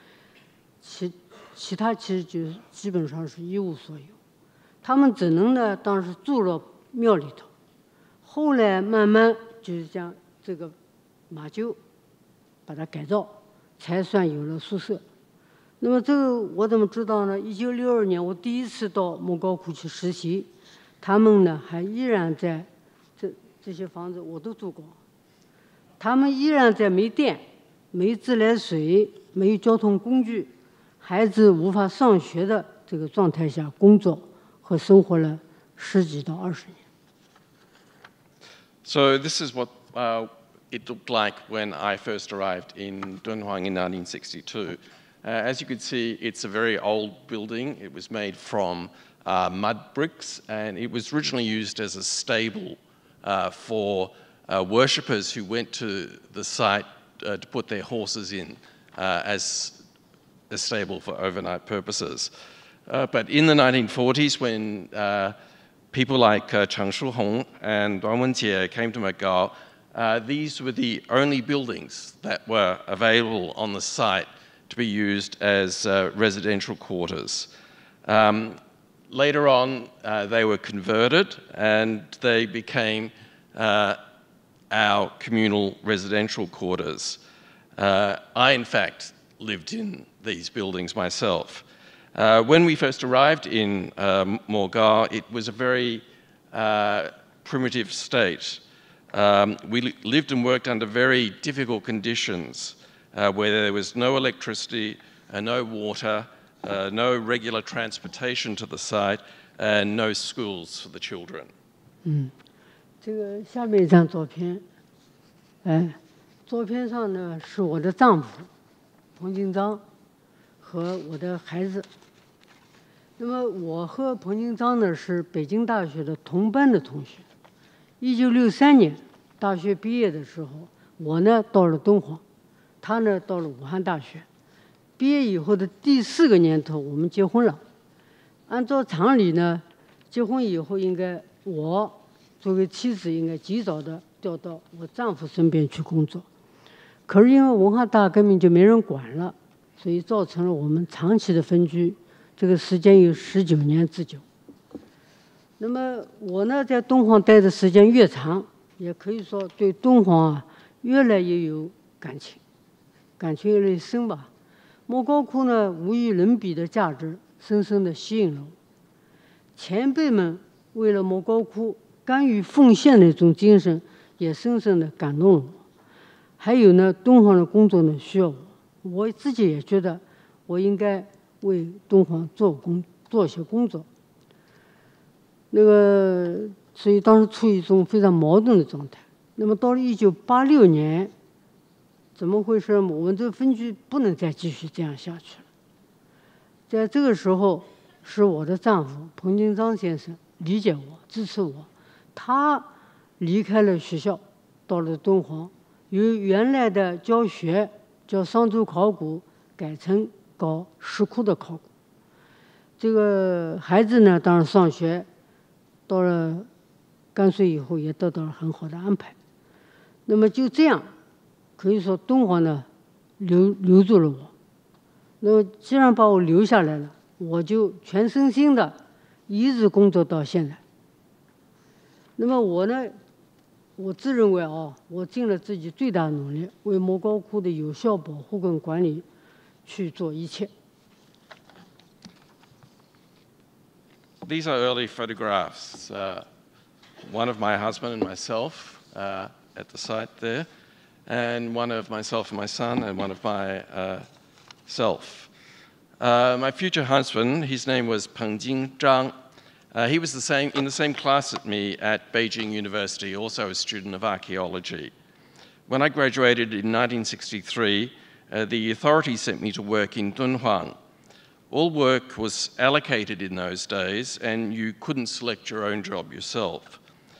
其他其实就基本上是一无所有。他们只能呢，当时住了庙里头，后来慢慢就是将这个马厩把它改造，才算有了宿舍。那么这个我怎么知道呢？1962年我第一次到莫高窟去实习，他们呢还依然在这些房子我都住过，他们依然在没电、没自来水、没有交通工具、孩子无法上学的这个状态下工作和生活了10几到20年。 So this is what it looked like when I first arrived in Dunhuang in 1962. As you can see, it's a very old building. It was made from mud bricks, and it was originally used as a stable for worshippers who went to the site to put their horses in as a stable for overnight purposes. But in the 1940s, when people like Chang Shu-hong and Duan Wenjie came to Mogao, these were the only buildings that were available on the site to be used as residential quarters. Later on, they were converted and they became our communal residential quarters. I, in fact, lived in these buildings myself. When we first arrived in Mogao, it was a very primitive state. We lived and worked under very difficult conditions, where there was no electricity, no water, no regular transportation to the site, and no schools for the children. 这个下面一张照片，照片上呢是我的丈夫彭金章和我的孩子。那么我和彭金章呢是北京大学的同班的同学。1963年大学毕业的时候，我呢到了敦煌，他呢到了武汉大学。毕业以后的第4个年头，我们结婚了。按照常理呢，结婚以后应该我作为妻子应该及早的调到我丈夫身边去工作。可是因为文化大革命就没人管了，所以造成了我们长期的分居，这个时间有19年之久。那么我呢在敦煌待的时间越长，也可以说对敦煌越来越有感情越来越深吧。莫高窟呢无与伦比的价值深深地吸引了我。前辈们为了莫高窟甘于奉献的一种精神，也深深地感动了我。还有呢，敦煌的工作呢需要我自己也觉得我应该为敦煌做一些工作。所以当时处于一种非常矛盾的状态。那么到了1986年，怎么回事？我们这个分局不能再继续这样下去了。在这个时候，是我的丈夫彭金章先生理解我、支持我，他离开了学校，到了敦煌，由原来的教学叫商周考古，改成搞石窟的考古。这个孩子呢，当然上学，到了甘肃以后也得到了很好的安排。那么就这样，可以说敦煌呢留住了我。那么既然把我留下来了，我就全身心的一直工作到现在。那么我呢，我自认为我尽了自己最大的努力，为莫高窟的有效保护跟管理去做一切。 These are early photographs. One of my husband and myself at the site there, and one of myself and my son, and one of myself. My future husband, his name was Fan Jinshi. He was in the same class as me at Beijing University, also a student of archaeology. When I graduated in 1963, the authorities sent me to work in Dunhuang. All work was allocated in those days, and you couldn't select your own job yourself.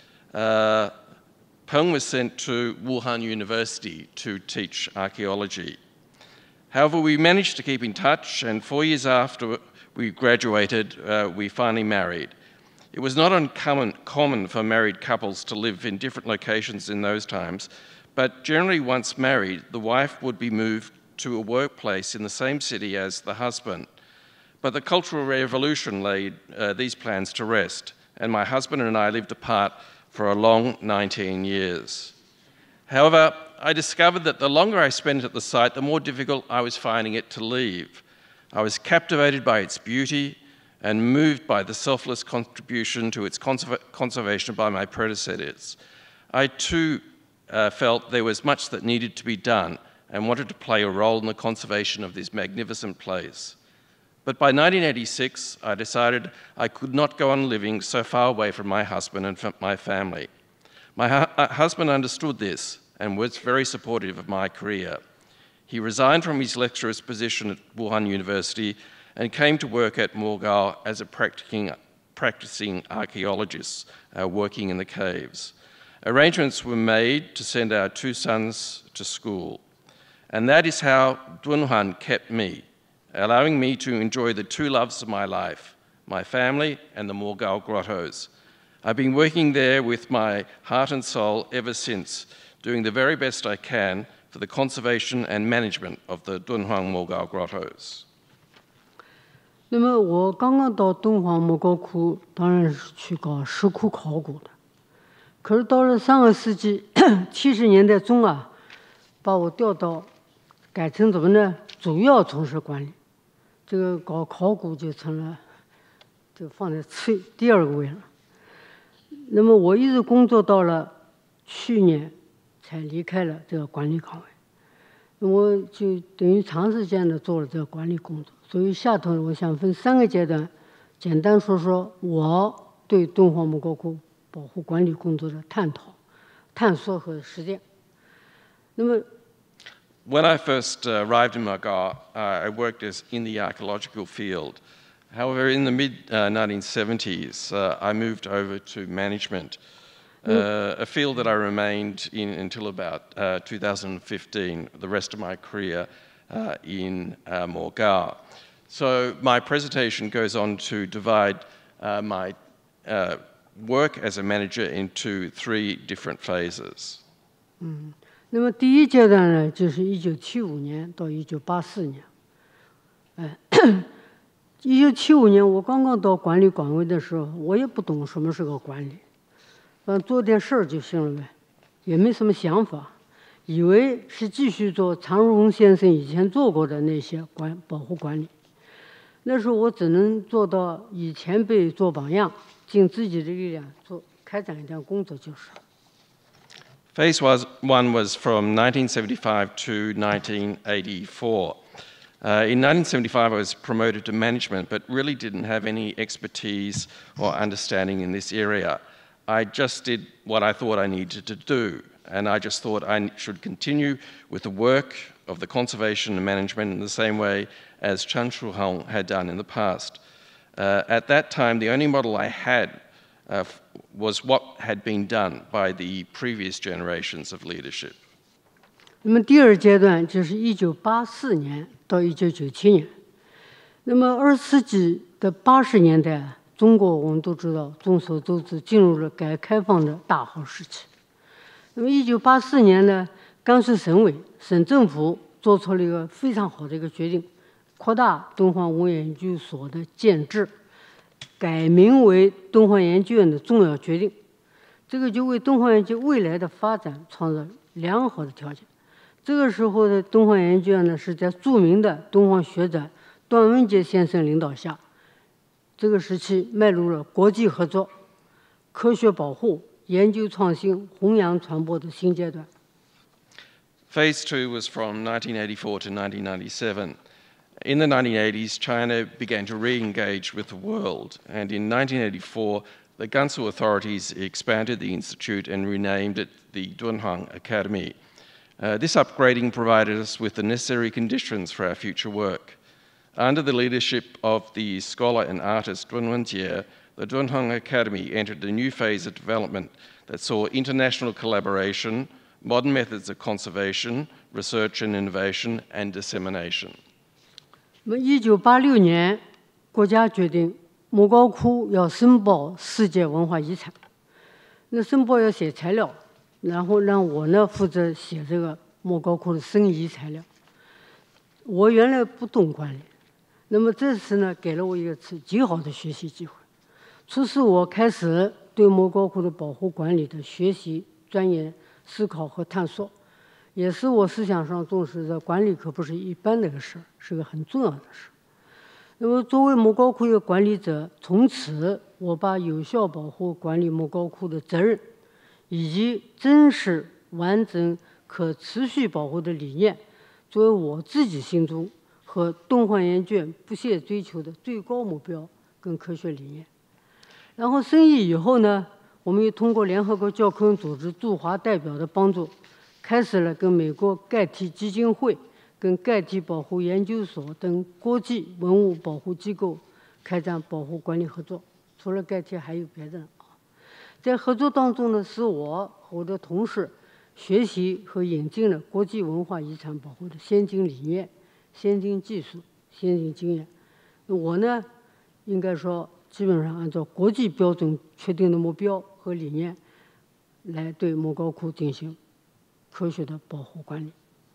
Peng was sent to Wuhan University to teach archaeology. However, we managed to keep in touch, and 4 years after we graduated, we finally married. It was not uncommon for married couples to live in different locations in those times, but generally once married, the wife would be moved to a workplace in the same city as the husband. But the Cultural Revolution laid these plans to rest, and my husband and I lived apart for a long 19 years. However, I discovered that the longer I spent at the site, the more difficult I was finding it to leave. I was captivated by its beauty and moved by the selfless contribution to its conservation by my predecessors. I too felt there was much that needed to be done and wanted to play a role in the conservation of this magnificent place. But by 1986, I decided I could not go on living so far away from my husband and from my family. My husband understood this and was very supportive of my career. He resigned from his lecturer's position at Wuhan University and came to work at Mogao as a practicing archaeologist working in the caves. Arrangements were made to send our 2 sons to school. And that is how Dunhuang kept me, allowing me to enjoy the 2 loves of my life, my family and the Mogao Grottoes. I've been working there with my heart and soul ever since, doing the very best I can for the conservation and management of the Dunhuang Mogao Grottoes. 那么我刚刚到敦煌莫高窟，当然是去搞石窟考古的。可是到了上个世纪70年代中把我调到改成怎么呢？主要从事管理。这个搞考古就成了，就放在第2个位了。那么我一直工作到了去年才离开了这个管理岗位，我就等于长时间的做了这个管理工作。所以下头我想分3个阶段，简单说说我对敦煌莫高窟保护管理工作的探索和实践。那么 When I first arrived in Mogao, I worked in the archaeological field. However, in the mid-1970s, I moved over to management, a field that I remained in until about 2015, the rest of my career in Mogao. So my presentation goes on to divide my work as a manager into 3 different phases. 那么第1阶段呢，就是1975年到1984年。1975年我刚刚到管理岗位的时候，我也不懂什么是个管理，反正做点事儿就行了呗，也没什么想法，以为是继续做常荣先生以前做过的那些保护管理。 那时候我只能做到以前辈做榜样，尽自己的力量开展一点工作就是。 Phase 1 was from 1975 to 1984. In 1975, I was promoted to management, but really didn't have any expertise or understanding in this area. I just did what I thought I needed to do, and I just thought I should continue with the work of the conservation and management in the same way as Chen Shuhong had done in the past. At that time, the only model I had was what had been done by the previous generations of leadership. 那么第二阶段就是1984年到1997年。那么20世纪的80年代，中国我们都知道，众所周知进入了改革开放的大好时期。那么1984年呢，甘肃省委、省政府做出了一个非常好的一个决定，扩大敦煌文研究所的建制，改名为敦煌研究院的重要决定。这个就为敦煌研究未来的发展创造良好的条件。这个时候的敦煌研究院呢，是在著名的敦煌学者段文杰先生领导下，这个时期迈入了国际合作、科学保护、研究创新、弘扬传播的新阶段。 Phase 2 was from 1984 to 1997. In the 1980s, China began to re-engage with the world, and in 1984, the Gansu authorities expanded the institute and renamed it the Dunhuang Academy. This upgrading provided us with the necessary conditions for our future work. Under the leadership of the scholar and artist Dun Wenjie, the Dunhuang Academy entered a new phase of development that saw international collaboration, modern methods of conservation, research and innovation, and dissemination. 那么1986年，国家决定莫高窟要申报世界文化遗产。那申报要写材料，然后让我呢负责写这个莫高窟的申遗材料。我原来不懂管理，那么这次呢给了我一个极好的学习机会，促使我开始对莫高窟的保护管理的学习、钻研、思考和探索，也是我思想上重视的管理可不是一般的事，是个很重要的事。那么作为莫高窟一个管理者，从此我把有效保护管理莫高窟的责任，以及真实、完整、可持续保护的理念，作为我自己心中和敦煌研究院不懈追求的最高目标跟科学理念。然后申遗以后呢，我们又通过联合国教科文组织驻华代表的帮助，开始了跟美国盖蒂基金会、跟盖蒂保护研究所等国际文物保护机构开展保护管理合作。除了盖蒂，还有别的人啊。在合作当中呢，使我和我的同事学习和引进了国际文化遗产保护的先进理念、先进技术、先进经验。我呢，应该说，基本上按照国际标准确定的目标和理念，来对莫高窟进行科学的保护管理。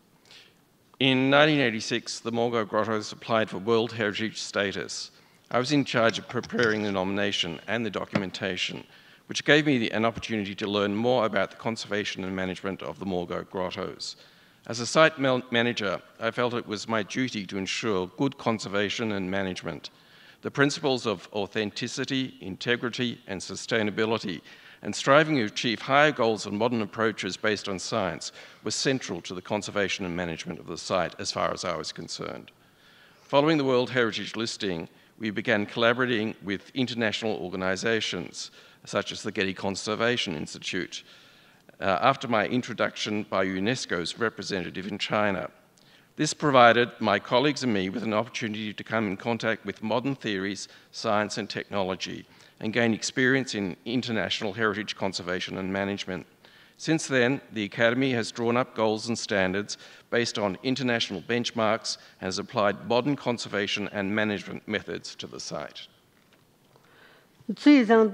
In 1986, the Mogao Grottoes applied for World Heritage status. I was in charge of preparing the nomination and the documentation, which gave me an opportunity to learn more about the conservation and management of the Mogao Grottoes. As a site manager, I felt it was my duty to ensure good conservation and management. The principles of authenticity, integrity, and sustainability, and striving to achieve higher goals and modern approaches based on science was central to the conservation and management of the site as far as I was concerned. Following the World Heritage listing, we began collaborating with international organizations, such as the Getty Conservation Institute, after my introduction by UNESCO's representative in China. This provided my colleagues and me with an opportunity to come in contact with modern theories, science and technology, and gain experience in international heritage conservation and management. Since then, the Academy has drawn up goals and standards based on international benchmarks and has applied modern conservation and management methods to the site. 这张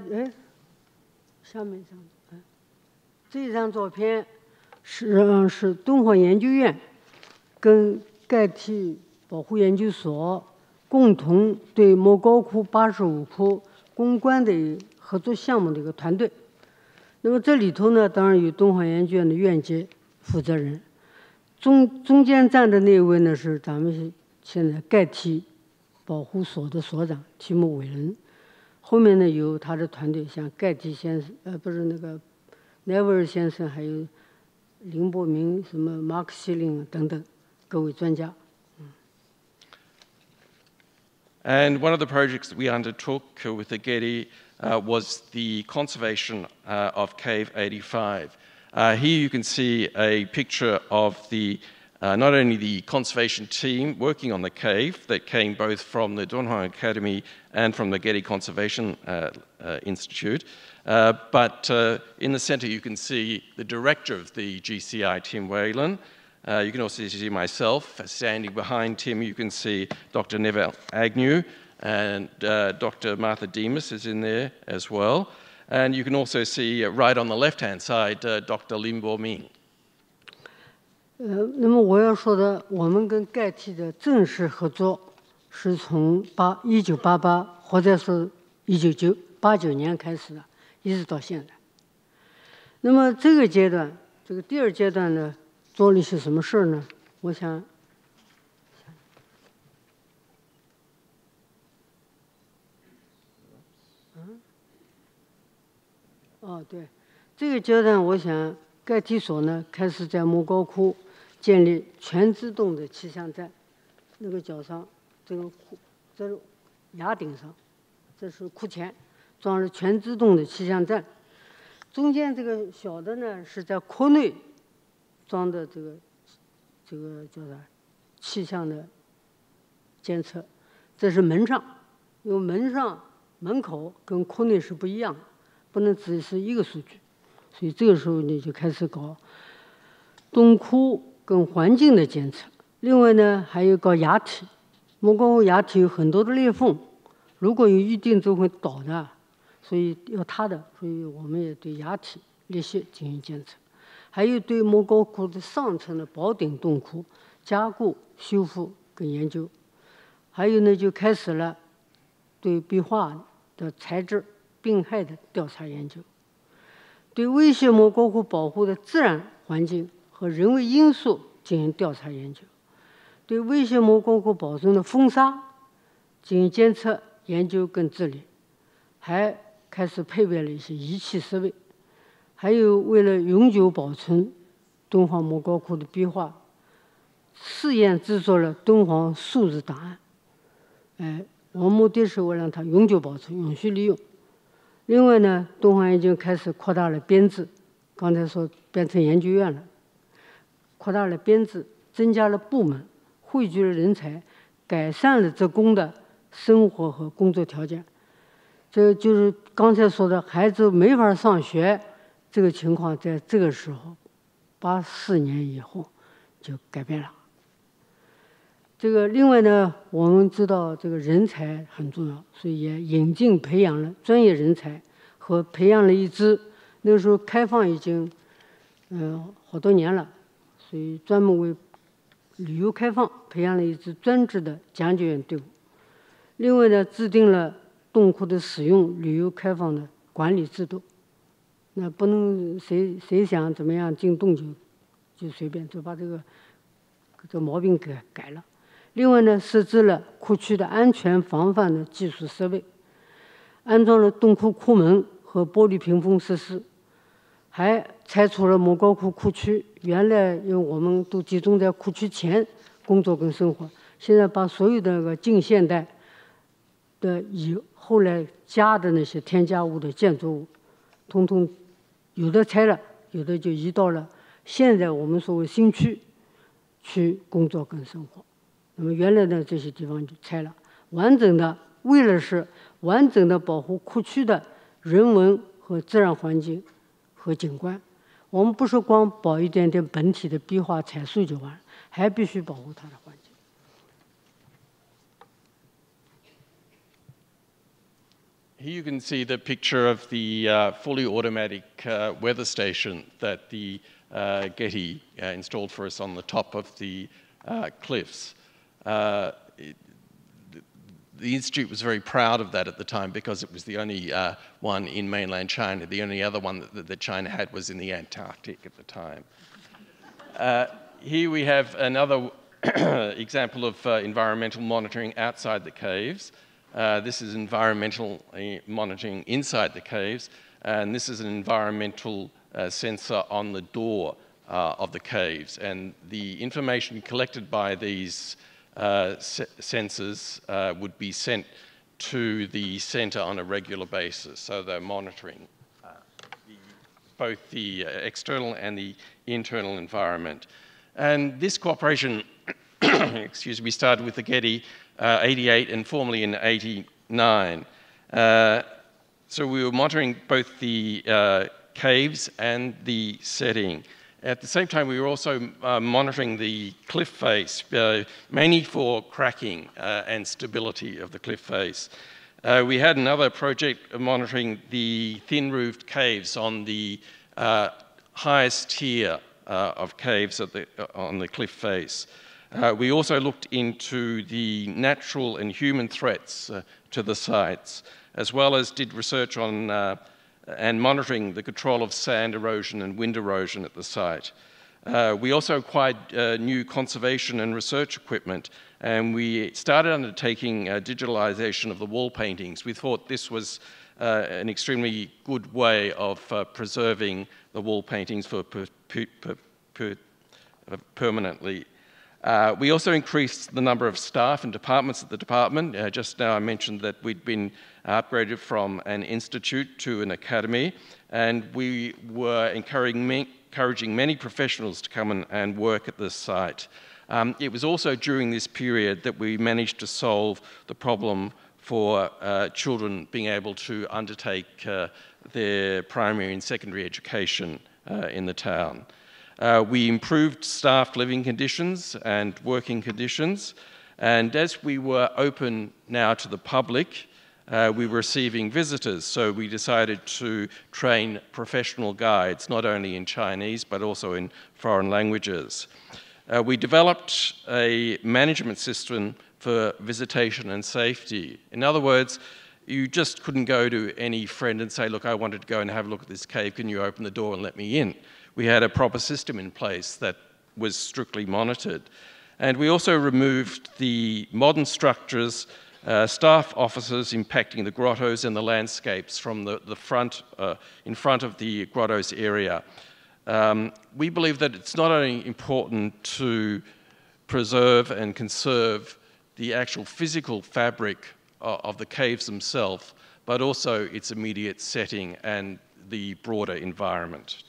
照片是敦煌研究院跟盖蒂保护研究所共同对莫高窟85窟攻关的合作项目的一个团队。那么这里头呢，当然有敦煌研究院的院界负责人，中间站的那位呢是咱们现在盖蒂保护所的所长提姆韦伦，后面呢有他的团队，像盖蒂先生，不是那个奈维尔先生，还有林伯明、什么马克西林等等各位专家。 And one of the projects that we undertook with the Getty was the conservation of Cave 85. Here you can see a picture of the not only the conservation team working on the cave that came both from the Dunhuang Academy and from the Getty Conservation Institute, but in the center you can see the director of the GCI, Tim Whalen. You can also see myself standing behind Tim. You can see Dr. Neville Agnew, and Dr. Martha Demas is in there as well. And you can also see right on the left-hand side, Dr. Lin Bo-ming. 那么我要说的，我们跟盖蒂的正式合作是从1988或者是1989年开始的，一直到现在。那么这个阶段，这个第二阶段呢，做了一些什么事儿呢？我想，对，这个阶段，我想盖蒂所呢开始在莫高窟建立全自动的气象站。那个脚上，这个窟，这是崖顶上，这是窟前，装了全自动的气象站。中间这个小的呢是在窟内装的这个叫啥气象的监测，这是门上，因为门口跟窟内是不一样的，不能只是一个数据，所以这个时候你就开始搞洞窟跟环境的监测。另外呢，还有搞崖体，莫高窟崖体有很多的裂缝，如果有预定就会倒的，所以要塌的，所以我们也对崖体裂隙进行监测。还有对莫高窟的上层的宝顶洞窟加固、修复跟研究。还有呢，就开始了对壁画的材质、病害的调查研究，对威胁莫高窟保护的自然环境和人为因素进行调查研究，对威胁莫高窟保存的风沙进行监测、研究跟治理，还开始配备了一些仪器设备。还有为了永久保存敦煌莫高窟的壁画，试验制作了敦煌数字档案。我们目的是为了让它永久保存、永续利用。另外呢，敦煌已经开始扩大了编制，刚才说变成研究院了，扩大了编制，增加了部门，汇聚了人才，改善了职工的生活和工作条件。这就是刚才说的，孩子没法上学。这个情况在这个时候，84年以后就改变了。这个另外呢，我们知道这个人才很重要，所以也引进培养了专业人才和培养了一支，那个时候开放已经好多年了，所以专门为旅游开放培养了一支专职的讲解员队伍。另外呢，制定了洞窟的使用、旅游开放的管理制度。那不能谁想怎么样进洞就随便就把这个毛病给改了。另外呢，设置了窟区的安全防范的技术设备，安装了洞窟窟门和玻璃屏风设施，还拆除了莫高窟窟区。原来因为我们都集中在窟区前工作跟生活，现在把所有的那个近现代的后来加的那些添加物的建筑物，统统有的拆了，有的就移到了现在我们所谓新区去工作跟生活。那么原来的这些地方就拆了，完整的为了是完整的保护窟区的人文和自然环境和景观。我们不是光保一点点本体的壁画彩塑就完了，还必须保护它的环境。 Here you can see the picture of the fully automatic weather station that the Getty installed for us on the top of the cliffs. The Institute was very proud of that at the time because it was the only one in mainland China. The only other one that China had was in the Antarctic at the time. Here we have another example of environmental monitoring outside the caves. This is environmental monitoring inside the caves, and this is an environmental sensor on the door of the caves. And the information collected by these sensors would be sent to the center on a regular basis. So they're monitoring both the external and the internal environment. And this cooperation, excuse me, started with the Getty 88 and formally in 89. So we were monitoring both the caves and the setting. At the same time, we were also monitoring the cliff face, mainly for cracking and stability of the cliff face. We had another project monitoring the thin-roofed caves on the highest tier of caves on the cliff face. We also looked into the natural and human threats to the sites, as well as did research on and monitoring the control of sand erosion and wind erosion at the site. We also acquired new conservation and research equipment, and we started undertaking digitalization of the wall paintings. We thought this was an extremely good way of preserving the wall paintings for permanently. We also increased the number of staff and departments at the department. Just now I mentioned that we'd been upgraded from an institute to an academy, and we were encouraging many professionals to come and work at this site. It was also during this period that we managed to solve the problem for children being able to undertake their primary and secondary education in the town. We improved staff living conditions and working conditions, and as we were open now to the public, we were receiving visitors, so we decided to train professional guides, not only in Chinese, but also in foreign languages. We developed a management system for visitation and safety. In other words, you just couldn't go to any friend and say, look, I wanted to go and have a look at this cave, can you open the door and let me in? We had a proper system in place that was strictly monitored. And we also removed the modern structures, staff offices impacting the grottos and the landscapes from the front, in front of the grottos area. We believe that it's not only important to preserve and conserve the actual physical fabric of the caves themselves, but also its immediate setting and the broader environment.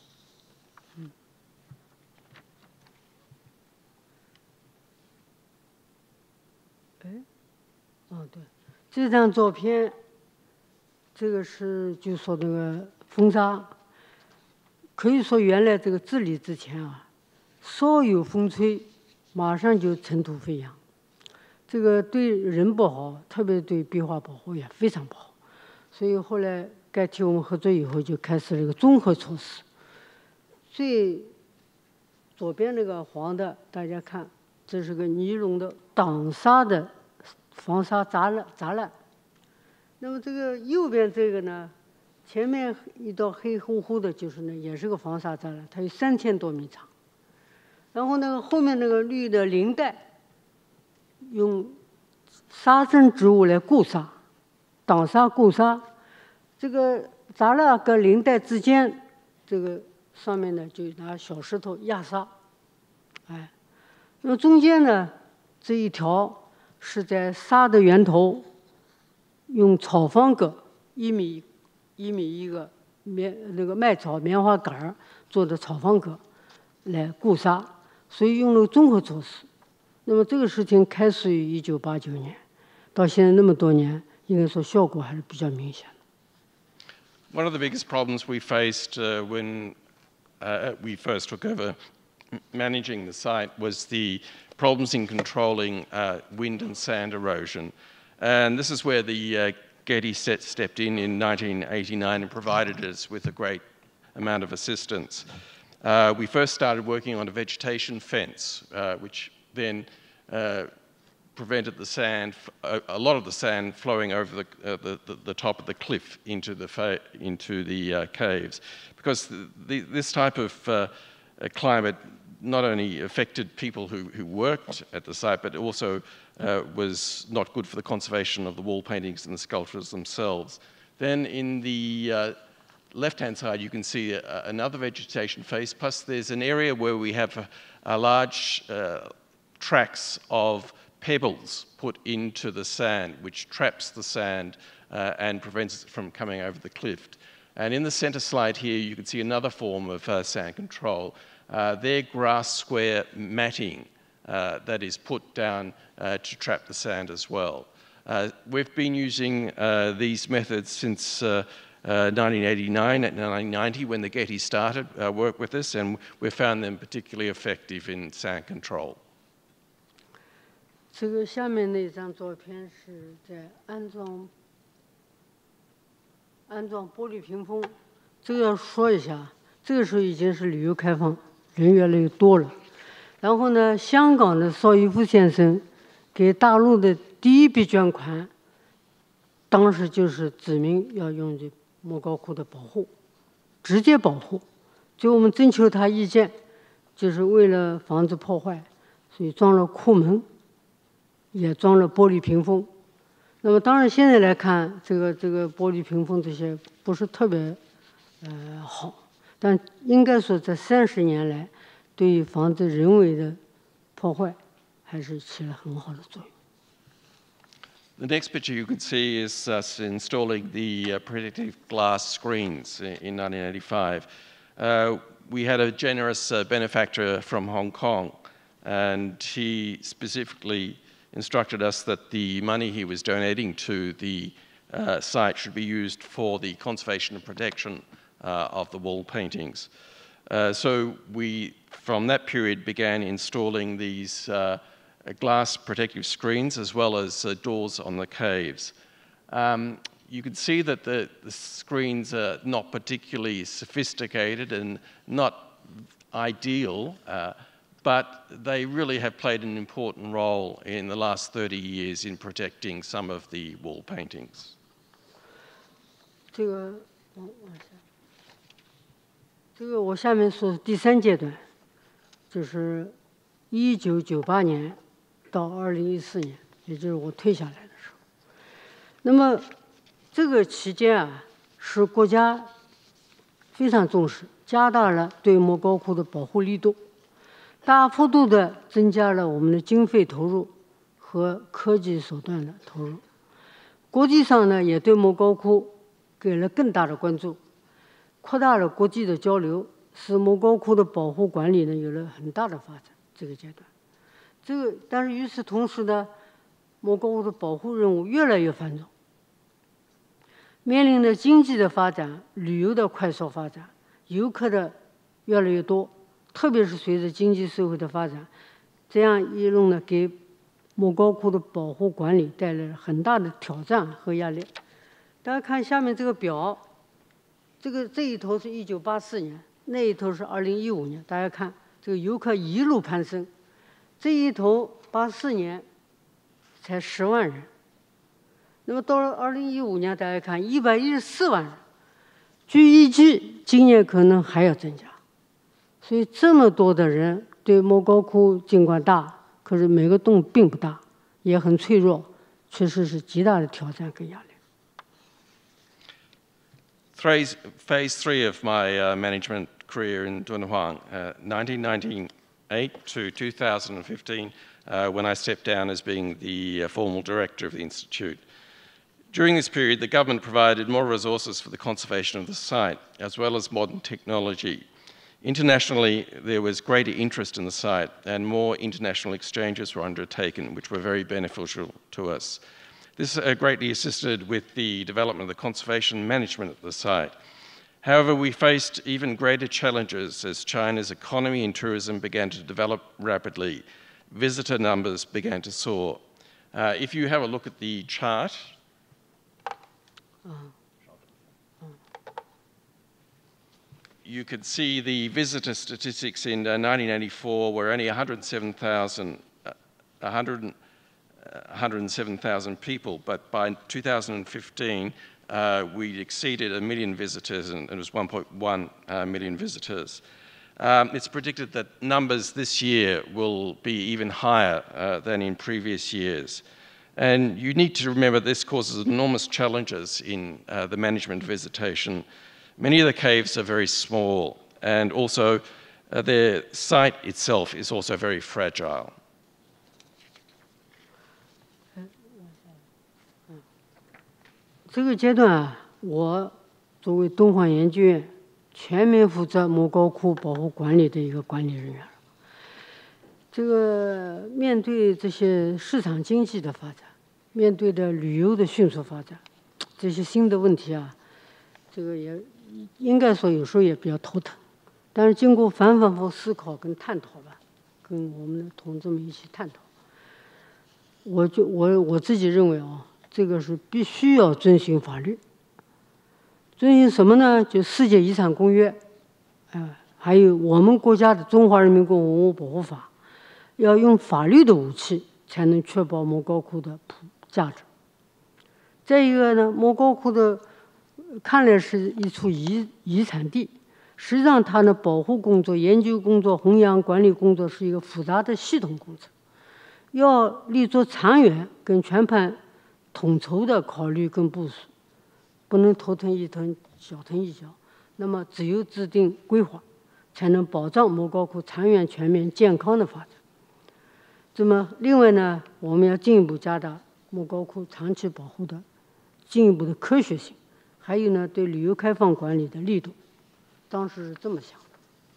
Oh,对，这张照片，这个是就说那个风沙，可以说原来这个治理之前啊，稍有风吹，马上就尘土飞扬，这个对人不好，特别对壁画保护也非常不好。所以后来Getty我们合作以后，就开始了一个综合措施。最左边那个黄的，大家看，这是个尼龙的挡沙的防沙栅栏。那么这个右边这个呢，前面一道黑乎乎的，就是呢，也是个防沙栅栏，它有3000多米长。然后那个后面那个绿的林带，用沙生植物来固沙，挡沙固沙。这个栅栏跟林带之间，这个上面呢就拿小石头压沙，哎，那么中间呢这一条是在沙的源头，用草方葛1米一个那个麦草棉花杆做的草方葛来固沙，所以用了综合措施。那么这个事情开始于1989年，到现在那么多年，应该说效果还是比较明显的。 One of the biggest problems we faced when we first took over managing the site was the problems in controlling wind and sand erosion. And this is where the Getty stepped in 1989 and provided us with a great amount of assistance. We first started working on a vegetation fence, which then prevented the sand, a lot of the sand flowing over the top of the cliff into the caves. Because this type of climate not only affected people who worked at the site, but also was not good for the conservation of the wall paintings and the sculptures themselves. Then in the left-hand side, you can see another vegetation face, plus there's an area where we have a large tracks of pebbles put into the sand, which traps the sand and prevents it from coming over the cliff. And in the center slide here, you can see another form of sand control. They're grass square matting that is put down to trap the sand as well. We've been using these methods since 1989 and 1990 when the Getty started work with us, and we found them particularly effective in sand control. 这个下面那张照片是在安装玻璃屏风，这个要说一下，这个时候已经是旅游开放，人越来越多了。然后呢，香港的邵逸夫先生给大陆的第一笔捐款，当时就是指明要用这莫高窟的保护，直接保护。就我们征求他意见，就是为了防止破坏，所以装了库门，也装了玻璃屏风。那么当然现在来看，这个玻璃屏风这些不是特别好，但应该说这30年来，对于防止人为的破坏，还是起了很好的作用。 The next picture you can see is us installing the protective glass screens in 1985. We had a generous benefactor from Hong Kong, and he specifically instructed us that the money he was donating to the site should be used for the conservation and protection of the wall paintings. So we, from that period, began installing these glass protective screens as well as doors on the caves. You can see that the screens are not particularly sophisticated and not ideal, but they really have played an important role in the last 30 years in protecting some of the wall paintings. 这个我下面说第3阶段，就是1998年到2014年，也就是我退下来的时候。那么这个期间啊，是国家非常重视，加大了对莫高窟的保护力度，大幅度的增加了我们的经费投入和科技手段的投入。国际上呢，也对莫高窟给了更大的关注，扩大了国际的交流，使莫高窟的保护管理呢有了很大的发展。这个阶段，但是与此同时呢，莫高窟的保护任务越来越繁重，面临着经济的发展、旅游的快速发展、游客的越来越多，特别是随着经济社会的发展，这样一路呢，给莫高窟的保护管理带来了很大的挑战和压力。大家看下面这个表，这一头是1984年，那一头是2015年。大家看这个游客一路攀升，这一头84年才10万人，那么到了2015年，大家看114万人，据预计今年可能还要增加。所以这么多的人对莫高窟尽管大，可是每个洞并不大，也很脆弱，确实是极大的挑战跟压力。 Phase 3 of my management career in Dunhuang, 1998 to 2015, when I stepped down as being the formal director of the Institute. During this period, the government provided more resources for the conservation of the site, as well as modern technology. Internationally, there was greater interest in the site, and more international exchanges were undertaken, which were very beneficial to us. This greatly assisted with the development of the conservation management of the site. However, we faced even greater challenges as China's economy and tourism began to develop rapidly. Visitor numbers began to soar. If you have a look at the chart, you could see the visitor statistics in 1984 were only 107,000 people, but by 2015, we exceeded 1 million visitors, and it was 1.1 million visitors. It's predicted that numbers this year will be even higher than in previous years. And you need to remember this causes enormous challenges in the management of visitation. Many of the caves are very small, and also their site itself is also very fragile. 这个阶段啊，我作为敦煌研究院全面负责莫高窟保护管理的一个管理人员。这个面对这些市场经济的发展，面对着旅游的迅速发展，这些新的问题啊，这个也应该说有时候也比较头疼。但是经过反复思考跟探讨吧，跟我们的同志们一起探讨，我自己认为啊，这个是必须要遵循法律。遵循什么呢？就世界遗产公约，还有我们国家的《中华人民共和国文物保护法》，要用法律的武器才能确保莫高窟的价值。再一个呢，莫高窟的看来是一处遗产地，实际上它的保护工作、研究工作、弘扬管理工作是一个复杂的系统工程，要立足长远跟全盘统筹的考虑跟部署。不能头疼一疼，脚疼一脚。那么，只有制定规划，才能保障莫高窟长远、全面、健康的发展。那么，另外呢，我们要进一步加大莫高窟长期保护的进一步的科学性，还有呢，对旅游开放管理的力度。当时是这么想的。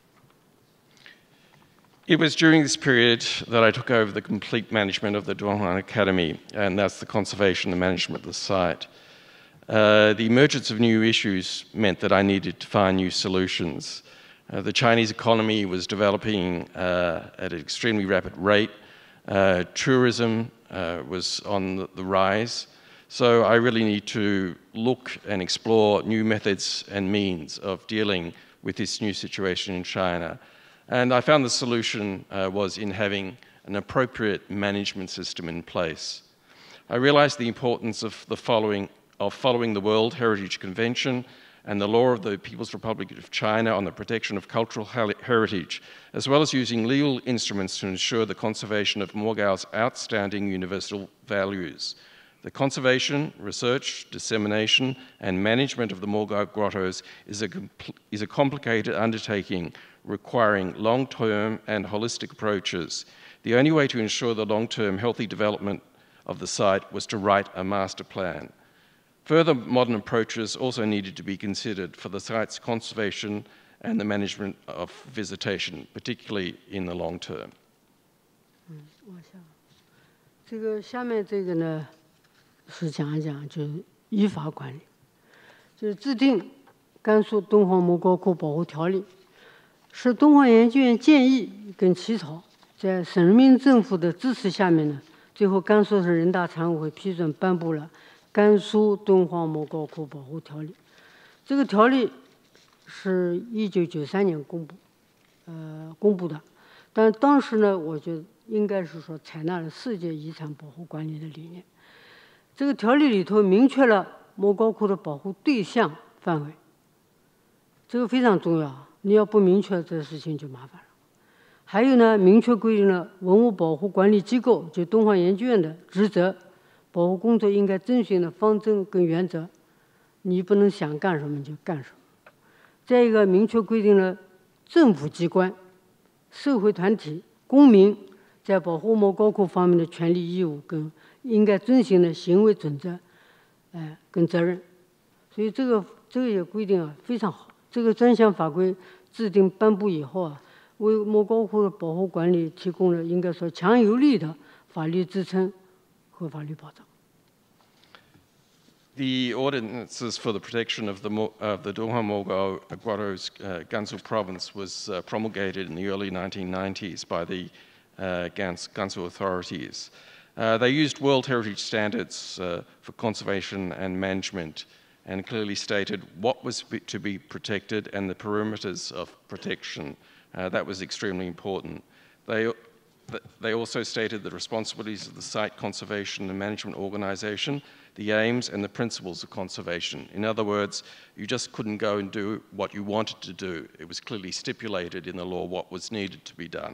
It was during this period that I took over the complete management of the Dunhuang Academy, and that's the conservation and management of the site. The emergence of new issues meant that I needed to find new solutions. The Chinese economy was developing at an extremely rapid rate. Tourism was on the rise. So I really need to look and explore new methods and means of dealing with this new situation in China. And I found the solution was in having an appropriate management system in place. I realized the importance of following the World Heritage Convention and the law of the People's Republic of China on the protection of cultural heritage, as well as using legal instruments to ensure the conservation of Mogao's outstanding universal values. The conservation, research, dissemination, and management of the Mogao Grottoes is a complicated undertaking requiring long-term and holistic approaches. The only way to ensure the long-term healthy development of the site was to write a master plan. Further modern approaches also needed to be considered for the site's conservation and the management of visitation, particularly in the long term. 这个下面这个呢，是讲一讲就是依法管理，就是制定甘肃敦煌莫高窟保护条例，是敦煌研究院建议跟起草，在省人民政府的支持下面呢，最后甘肃省人大常委会批准颁布了。甘肃敦煌莫高窟保护条例，这个条例是1993年公布的，但当时呢，我觉得应该是说采纳了世界遗产保护管理的理念。这个条例里头明确了莫高窟的保护对象范围，这个非常重要。你要不明确，这个事情就麻烦了。还有呢，明确规定了文物保护管理机构，就敦煌研究院的职责。保护工作应该遵循的方针跟原则，你不能想干什么就干什么。再一个，明确规定了政府机关、社会团体、公民在保护莫高窟方面的权利义务跟应该遵循的行为准则，跟责任。所以这个也规定啊非常好。这个专项法规制定颁布以后啊，为莫高窟的保护管理提供了应该说强有力的法律支撑。 The ordinances for the protection of the Dunhuang Mogao Grottoes, Gansu province, was promulgated in the early 1990s by the Gansu authorities. They used World Heritage standards for conservation and management and clearly stated what was to be protected and the perimeters of protection. That was extremely important. They also stated the responsibilities of the site conservation and management organization, the aims and the principles of conservation. In other words, you just couldn't go and do what you wanted to do. It was clearly stipulated in the law what was needed to be done.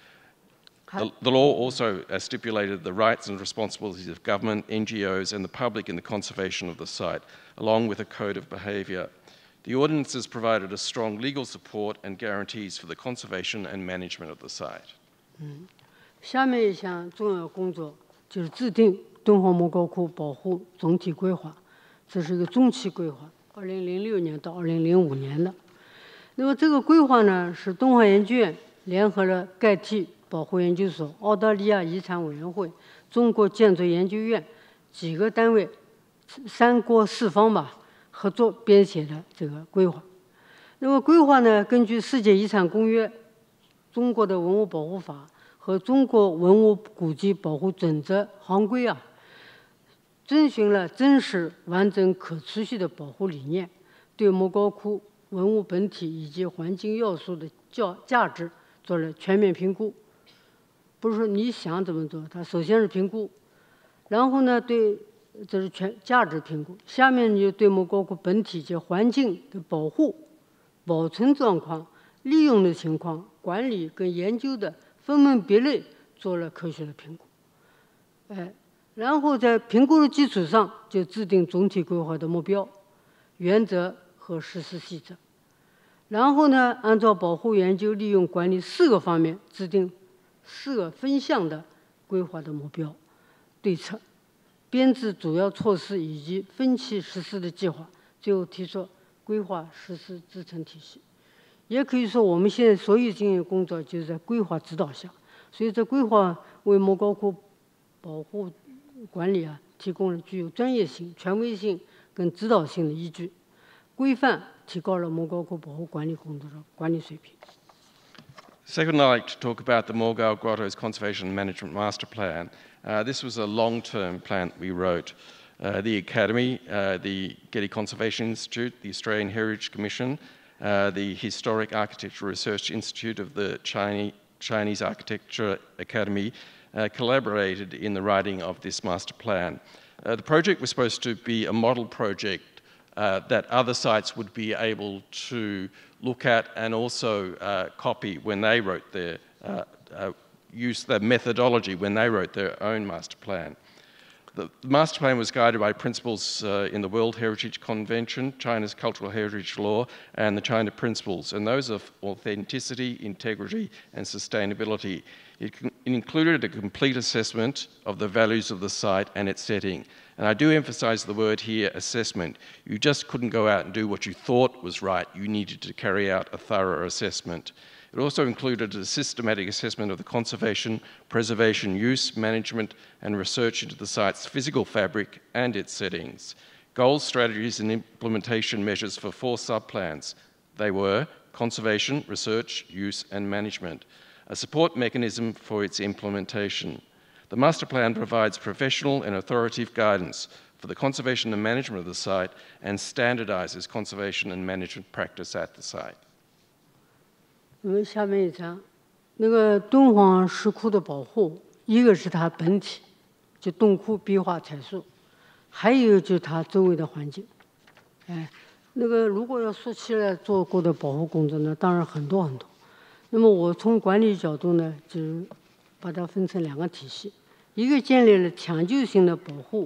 The law also stipulated the rights and responsibilities of government, NGOs, and the public in the conservation of the site, along with a code of behaviour. The ordinances provided a strong legal support and guarantees for the conservation and management of the site. 下面一项重要工作就是制定敦煌莫高窟保护总体规划，这是一个中期规划，2006年到2005年的。那么这个规划呢，是敦煌研究院联合了盖蒂保护研究所、澳大利亚遗产委员会、中国建筑研究院几个单位3国4方吧合作编写的这个规划。那么规划呢，根据世界遗产公约、中国的文物保护法和中国文物古迹保护准则行规啊，遵循了真实、完整、可持续的保护理念，对莫高窟文物本体以及环境要素的价值做了全面评估。不是说你想怎么做，它首先是评估，然后呢，这是价值评估，下面就对莫高窟本体及环境的保护、保存状况、利用的情况、管理跟研究的分门别类做了科学的评估，然后在评估的基础上就制定总体规划的目标、原则和实施细则，然后呢，按照保护、研究、利用、管理4个方面制定4个分项的规划的目标、对策，编制主要措施以及分期实施的计划，最后提出规划实施支撑体系。也可以说，我们现在所有经营工作就是在规划指导下，所以这规划为莫高窟保护管理啊提供了具有专业性、权威性跟指导性的依据，规范提高了莫高窟保护管理工作的管理水平。 Second, I'd like to talk about the Mogao Grottoes Conservation and Management Master Plan. This was a long-term plan that we wrote. The Academy, the Getty Conservation Institute, the Australian Heritage Commission, the Historic Architecture Research Institute of the Chinese Architecture Academy collaborated in the writing of this master plan. The project was supposed to be a model project that other sites would be able to look at and also copy when they wrote their, use the methodology when they wrote their own master plan. The master plan was guided by principles in the World Heritage Convention, China's Cultural Heritage Law, and the China Principles, and those of authenticity, integrity, and sustainability. It included a complete assessment of the values of the site and its setting. And I do emphasize the word here, assessment. You just couldn't go out and do what you thought was right. You needed to carry out a thorough assessment. It also included a systematic assessment of the conservation, preservation, use, management, and research into the site's physical fabric and its settings. Goals, strategies, and implementation measures for 4 subplans. They were conservation, research, use, and management. A support mechanism for its implementation. The master plan provides professional and authoritative guidance for the conservation and management of the site and standardizes conservation and management practice at the site. 那么下面一张，那个敦煌石窟的保护，一个是它本体，就洞窟壁画彩塑，还有一个就是它周围的环境。那个如果要说起来做过的保护工作呢，当然很多很多。那么我从管理角度呢，就是把它分成2个体系，一个建立了抢救性的保护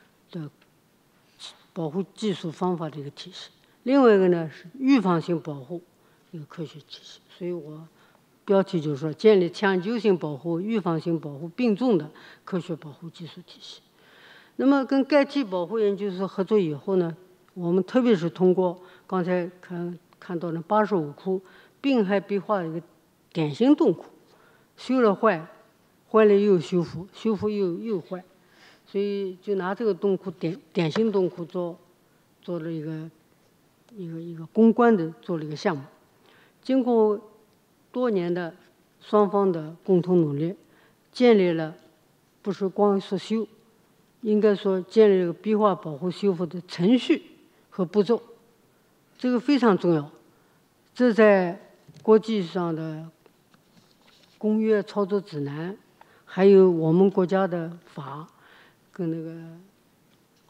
技术方法的一个体系，另外一个呢是预防性保护一个科学体系。所以我标题就是说，建立抢救性保护、预防性保护并重的科学保护技术体系。那么跟盖蒂保护研究所合作以后呢，我们特别是通过刚才看到的85窟滨海壁画的一个典型洞窟，修了坏了又修复，修复又坏，所以就拿这个洞窟典型洞窟做了一个公关的做了一个项目。经过多年的双方的共同努力，建立了不是光说修，应该说建立了壁画保护修复的程序和步骤，这个非常重要。这在国际上的公约操作指南，还有我们国家的法跟那个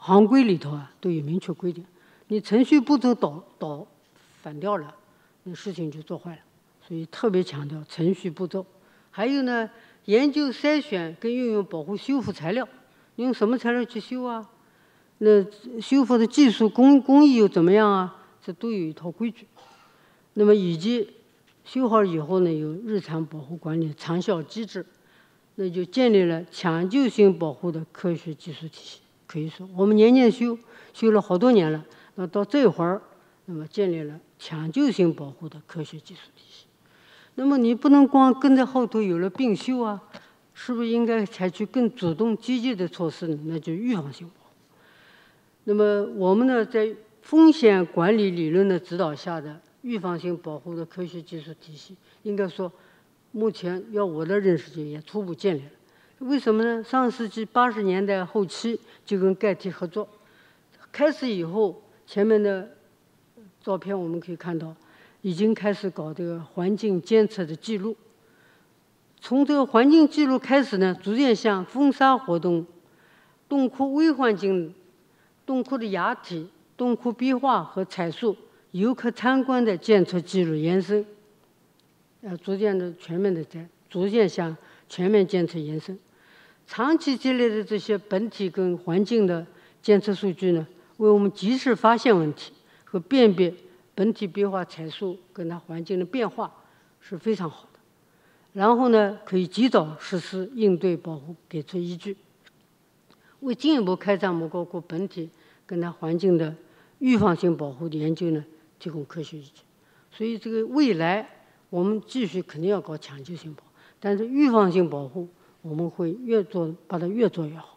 行规里头啊都有明确规定。你程序步骤倒反掉了，那事情就做坏了。所以特别强调程序步骤。还有呢，研究筛选跟运用保护修复材料，用什么材料去修啊？那修复的技术工艺又怎么样啊？这都有一套规矩。那么以及修好以后呢，有日常保护管理长效机制，那就建立了抢救性保护的科学技术体系。可以说，我们年年修了好多年了，那到这会儿，那么建立了抢救性保护的科学技术体系。那么你不能光跟在后头有了病修啊，是不是应该采取更主动积极的措施呢？那就预防性保护。那么我们呢，在风险管理理论的指导下的预防性保护的科学技术体系，应该说，目前要我的认识就也初步建立了。为什么呢？上世纪80年代后期就跟Getty合作，开始以后，前面的照片我们可以看到，已经开始搞这个环境监测的记录。从这个环境记录开始呢，逐渐向风沙活动、洞窟微环境、洞窟的崖体、洞窟壁画和彩塑、游客参观的监测记录延伸，逐渐向全面监测延伸。长期积累的这些本体跟环境的监测数据呢，为我们及时发现问题和辨别本体壁画、彩塑跟它环境的变化是非常好的。然后呢，可以及早实施应对保护，给出依据，为进一步开展莫高窟本体跟它环境的预防性保护的研究呢，提供科学依据。所以这个未来我们继续肯定要搞抢救性保护，但是预防性保护我们会把它越做越好。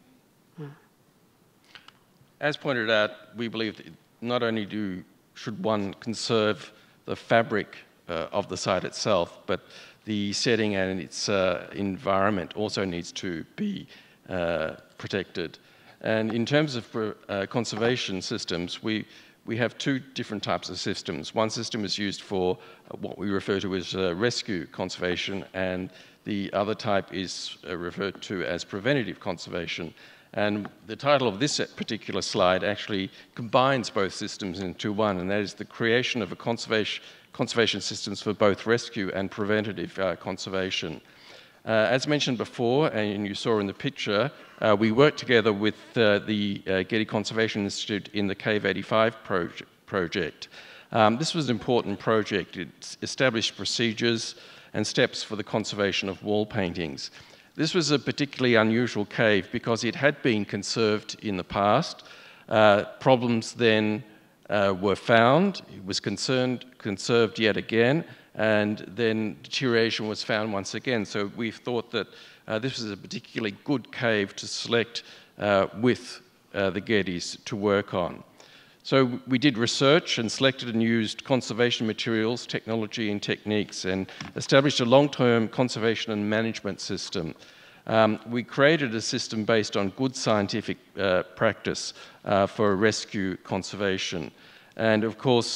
As pointed out, we believe that not only should one conserve the fabric of the site itself, but the setting and its environment also needs to be protected. And in terms of conservation systems, we have two different types of systems. One system is used for what we refer to as rescue conservation, and the other type is referred to as preventative conservation. And the title of this particular slide actually combines both systems into one, and that is the creation of a conservation systems for both rescue and preventative conservation. As mentioned before, and you saw in the picture, we worked together with the Getty Conservation Institute in the Cave 85 project. This was an important project. It established procedures and steps for the conservation of wall paintings. This was a particularly unusual cave because it had been conserved in the past. Problems then were found. It was conserved yet again, and then deterioration was found once again. So we thought that this was a particularly good cave to select with the Gettys to work on. So we did research and selected and used conservation materials, technology and techniques, and established a long-term conservation and management system. We created a system based on good scientific practice for rescue conservation. And of course,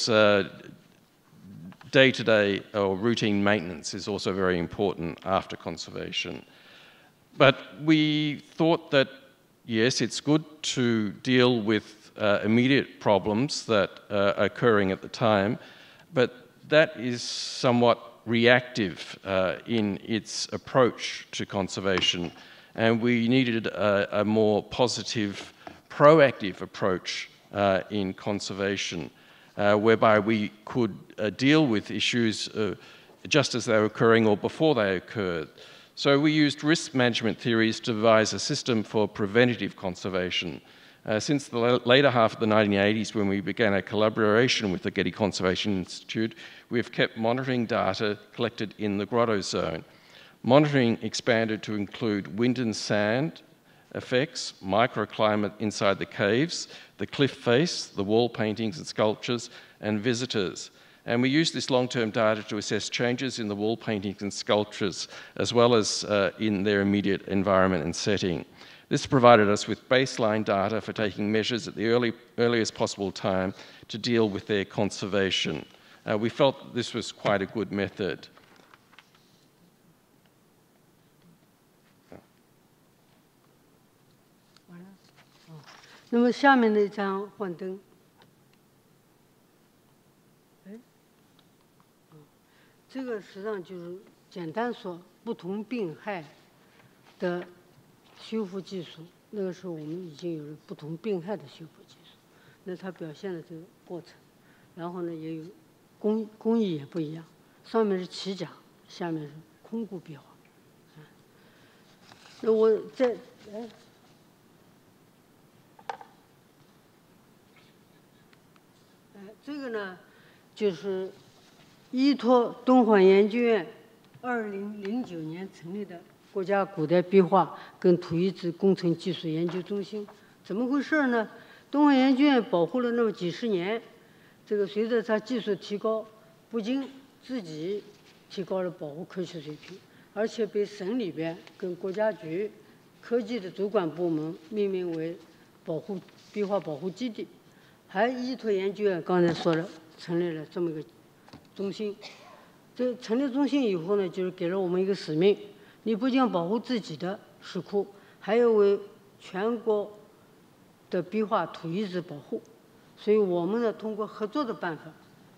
day-to-day or routine maintenance is also very important after conservation. But we thought that, yes, it's good to deal with immediate problems that are occurring at the time, but that is somewhat reactive in its approach to conservation, and we needed a more positive, proactive approach in conservation, whereby we could deal with issues just as they were occurring or before they occurred. So we used risk management theories to devise a system for preventative conservation. Since the later half of the 1980s, when we began a collaboration with the Getty Conservation Institute, we have kept monitoring data collected in the grotto zone. Monitoring expanded to include wind and sand effects, microclimate inside the caves, the cliff face, the wall paintings and sculptures, and visitors. And we used this long-term data to assess changes in the wall paintings and sculptures, as well as in their immediate environment and setting. This provided us with baseline data for taking measures at the earliest possible time to deal with their conservation. We felt this was quite a good method. 那么下面那张幻灯，这个实际上就是简单说，不同病害的修复技术。那个时候我们已经有了不同病害的修复技术，那它表现了这个过程，然后呢也有工艺也不一样，上面是起甲，下面是空固壁画。那我在这个呢，就是依托敦煌研究院2009年成立的国家古代壁画跟土遗址工程技术研究中心。怎么回事呢？敦煌研究院保护了那么几十年，这个随着它技术提高，不仅自己提高了保护科学水平，而且被省里边跟国家局科技的主管部门命名为壁画保护基地。还依托研究院刚才说的，成立了这么一个中心。这成立中心以后呢，就是给了我们一个使命：你不仅保护自己的石窟，还要为全国的壁画土遗址保护。所以我们呢，通过合作的办法，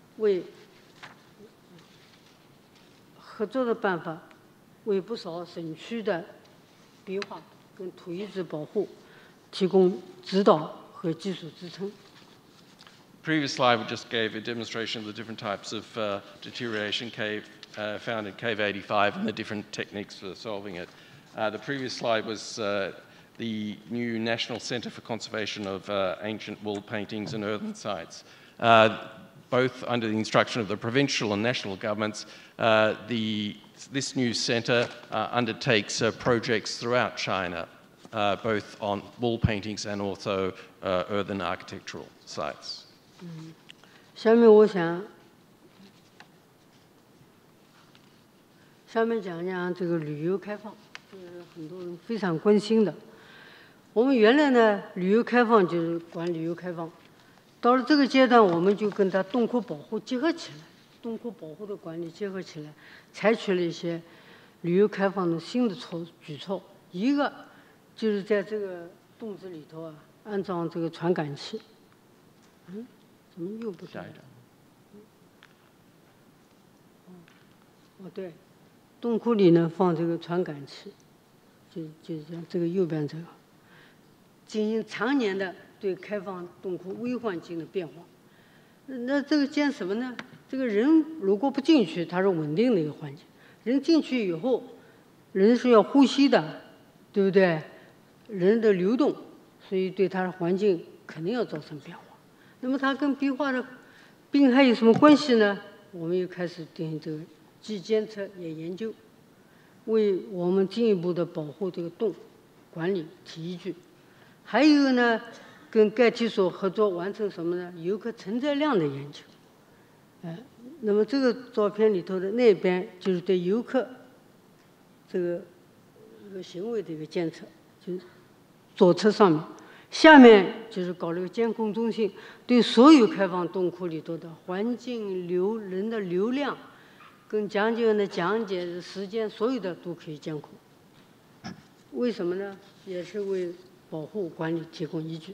为不少省区的壁画跟土遗址保护提供指导和技术支撑。 Previous slide we just gave a demonstration of the different types of deterioration found in Cave 85 and the different techniques for solving it. The previous slide was the new National Centre for Conservation of Ancient Wall Paintings and Earthen Sites. Both under the instruction of the provincial and national governments, this new centre undertakes projects throughout China, both on wall paintings and also earthen architectural sites. 下面我想，讲讲这个旅游开放，这是很多人非常关心的。我们原来呢，旅游开放就是管旅游开放，到了这个阶段，我们就跟它洞窟保护结合起来，洞窟保护的管理结合起来，采取了一些旅游开放的新的举措。一个就是在这个洞子里头啊，安装这个传感器。怎么又不对？对，洞窟里呢放这个传感器，就是像这个右边这个，进行常年的对开放洞窟微环境的变化。那这个见什么呢？这个人如果不进去，它是稳定的一个环境；人进去以后，人是要呼吸的，对不对？人的流动，所以对它的环境肯定要造成变化。那么它跟壁画的病害有什么关系呢？我们又开始进行这个既监测也研究，为我们进一步的保护这个洞管理提依据。还有呢，跟Getty所合作完成什么呢？游客承载量的研究。那么这个照片里头的那边就是对游客这个一个行为的一个监测，就是左侧上面。下面就是搞了个监控中心，对所有开放洞窟里头的环境人的流量，跟讲解员的讲解时间，所有的都可以监控。为什么呢？也是为保护管理提供依据。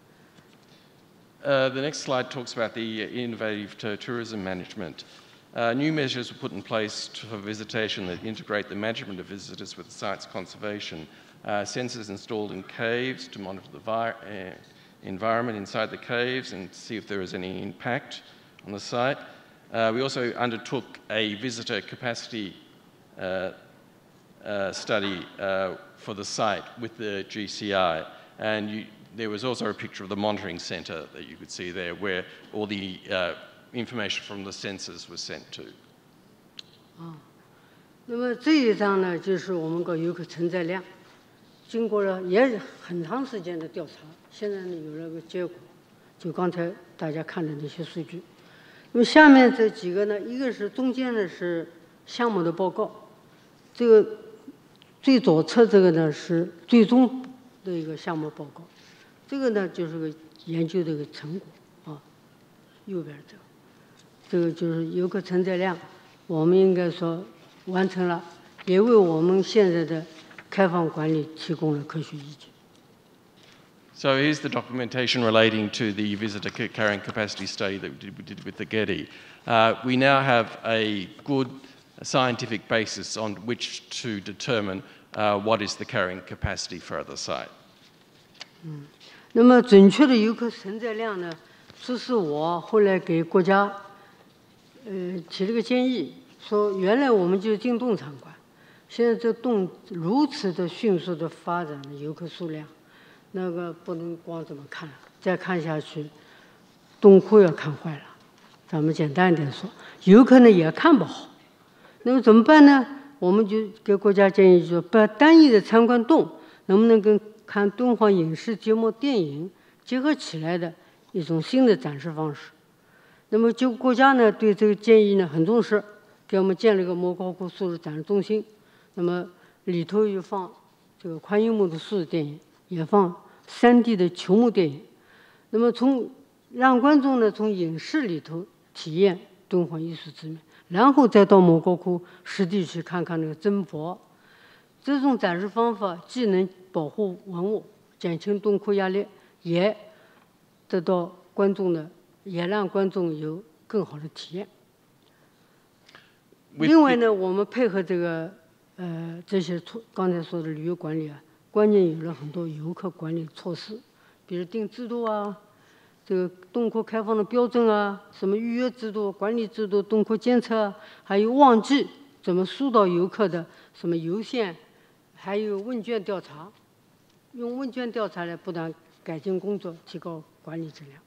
The next slide talks about the innovative tourism management. New measures were put in place for visitation that integrate the management of visitors with the site's conservation. Sensors installed in caves to monitor the environment inside the caves and see if there is any impact on the site. We also undertook a visitor capacity study for the site with the GCI, and there was also a picture of the monitoring centre that you could see there, where all the information from the sensors was sent to. 那么这一张呢，就是我们搞游客承载量。经过了也很长时间的调查，现在呢有了个结果，就刚才大家看的那些数据。那么下面这几个呢，一个是中间呢是项目的报告，这个最左侧这个呢是最终的一个项目报告，这个呢就是个研究的一个成果啊。右边这个就是游客承载量，我们应该说完成了，也为我们现在的开放管理提供了科学依据。 So here's the documentation relating to the visitor carrying capacity study that we did with the Getty. We now have a good scientific basis on which to determine what is the carrying capacity for the site. 那么准确的游客承载量呢，这是我后来给国家提了个建议，说原来我们就进洞参观，现在这洞如此的迅速的发展的游客数量。 那个不能光这么看了，再看下去，洞窟要看坏了。咱们简单一点说，游客呢也看不好。那么怎么办呢？我们就给国家建议，就把单一的参观洞，能不能跟看敦煌影视节目、电影结合起来的一种新的展示方式。那么就国家呢对这个建议呢很重视，给我们建了一个莫高窟数字展示中心。那么里头有放这个宽银幕的数字电影。 也放3D 的球幕电影，那么让观众呢从影视里头体验敦煌艺术之美，然后再到莫高窟实地去看看那个真佛。这种展示方法既能保护文物，减轻洞窟压力，也得到观众的，也让观众有更好的体验。另外呢，我们配合这个这些刚才说的旅游管理啊。 关键有了很多游客管理措施，比如定制度啊，这个洞窟开放的标准啊，什么预约制度、管理制度、洞窟监测啊，还有旺季怎么疏导游客的什么邮件，还有问卷调查，用问卷调查来不断改进工作，提高管理质量。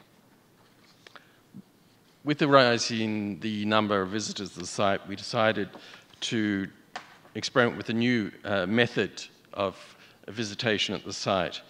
With the rise in the number of visitors to the site, we decided to experiment with a new method of visitation at the site.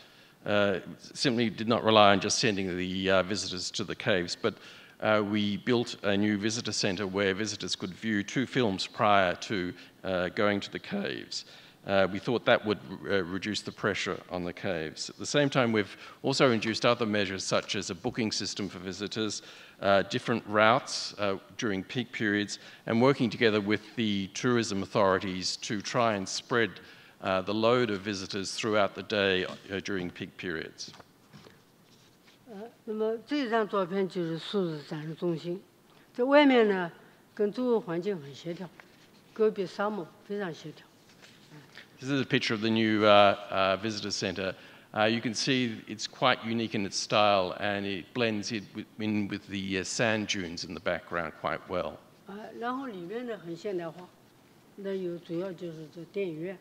Simply did not rely on just sending the visitors to the caves, but we built a new visitor centre where visitors could view 2 films prior to going to the caves. We thought that would reduce the pressure on the caves. At the same time, we've also introduced other measures such as a booking system for visitors, different routes during peak periods, and working together with the tourism authorities to try and spread the load of visitors throughout the day during peak periods. 那么这张照片就是数字展示中心，在外面呢，跟周围环境很协调，戈壁沙漠非常协调。 This is a picture of the new visitor centre. You can see it's quite unique in its style, and it blends in with the sand dunes in the background quite well. 然后里面呢很现代化，那有主要就是这电影院。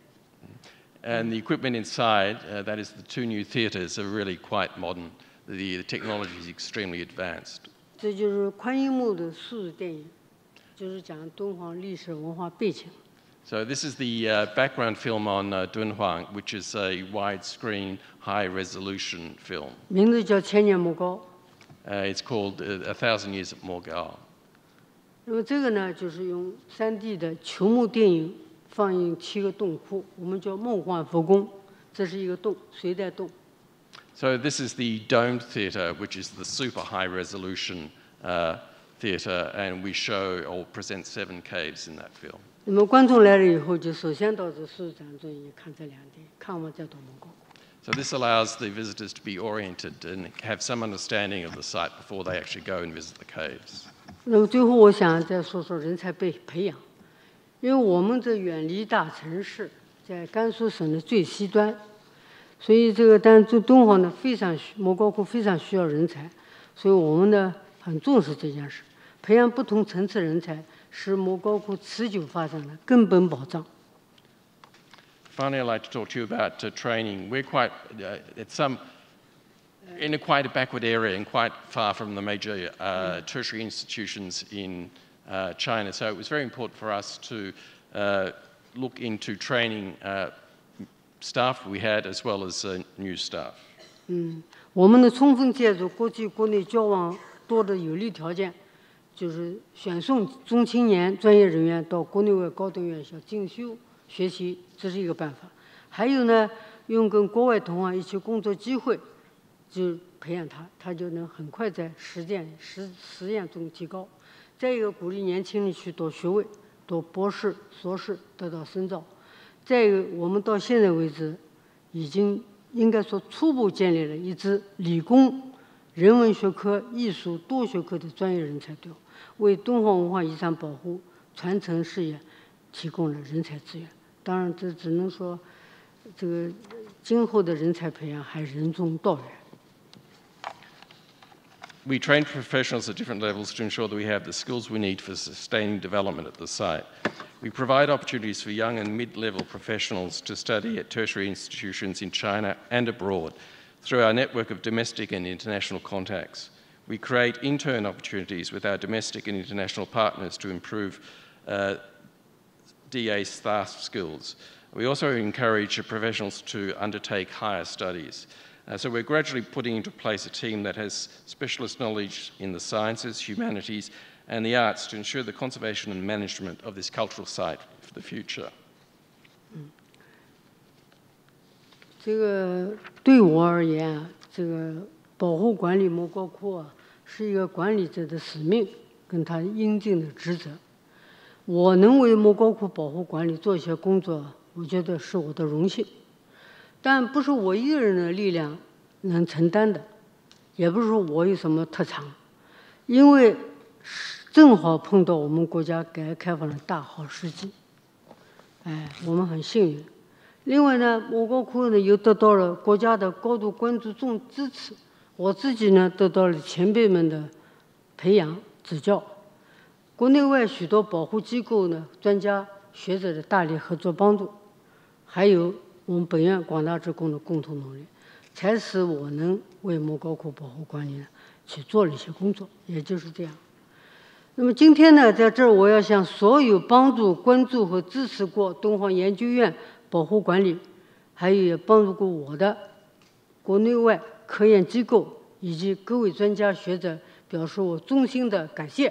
And the equipment inside, that is the 2 new theatres, are really quite modern. The technology is extremely advanced. 这就是宽银幕的数字电影，就是讲敦煌历史文化背景。 So this is the background film on Dunhuang, which is a widescreen, high-resolution film. 名字叫《千年莫高》。 It's called A Thousand Years at Mogao. 那么这个呢，就是用3D 的球幕电影放映7个洞窟，我们叫梦幻佛宫，这是一个洞，隋代洞。 So this is the domed theatre, which is the super high-resolution theatre, and we show or present 7 caves in that film. 那么观众来了以后，就首先到这数字展中心看这2点，看完再到莫高。 So this allows the visitors to be oriented and have some understanding of the site before they actually go and visit the caves. 那么最后我想再说说人才培养，因为我们这远离大城市，在甘肃省的最西端，所以但这敦煌呢莫高窟非常需要人才，所以我们呢很重视这件事，培养不同层次人才。 是莫高窟持久发展的根本保障。 Finally, I'd like to talk to you about training. We're quite in a quite a backward area and quite far from the major tertiary institutions in China. So it was very important for us to look into training staff we had as well as new staff. 我们呢充分借助国际国内交往多的有利条件。 就是选送中青年专业人员到国内外高等院校进修学习，这是一个办法。还有呢，用跟国外同行一起工作机会，就培养他就能很快在实验中提高。再一个，鼓励年轻人去读学位、读博士、硕士，得到深造。再一个，我们到现在为止，已经应该说初步建立了一支理工、人文学科、艺术多学科的专业人才队伍，为敦煌文化遗产保护传承事业提供了人才资源。当然，这只能说这个今后的人才培养还任重道远。 We train professionals at different levels to ensure that we have the skills we need for sustaining development at the site. We provide opportunities for young and mid-level professionals to study at tertiary institutions in China and abroad through our network of domestic and international contacts. We create intern opportunities with our domestic and international partners to improve DA staff skills. We also encourage professionals to undertake higher studies. So we're gradually putting into place a team that has specialist knowledge in the sciences, humanities, and the arts to ensure the conservation and management of this cultural site for the future. 这个对我而言啊，这个保护管理莫高窟啊，是一个管理者的使命跟他应尽的职责。我能为莫高窟保护管理做一些工作，我觉得是我的荣幸。但不是我一个人的力量能承担的，也不是说我有什么特长，因为正好碰到我们国家改革开放的大好时机，我们很幸运。另外呢，莫高窟呢又得到了国家的高度关注、重支持，我自己呢得到了前辈们的培养指教，国内外许多保护机构呢、专家学者的大力合作帮助，还有我们本院广大职工的共同努力，才使我能为莫高窟保护管理呢去做了一些工作，也就是这样。那么今天呢，在这儿我要向所有帮助、关注和支持过敦煌研究院保护管理，还有也帮助过我的国内外科研机构以及各位专家学者，表示我衷心的感谢。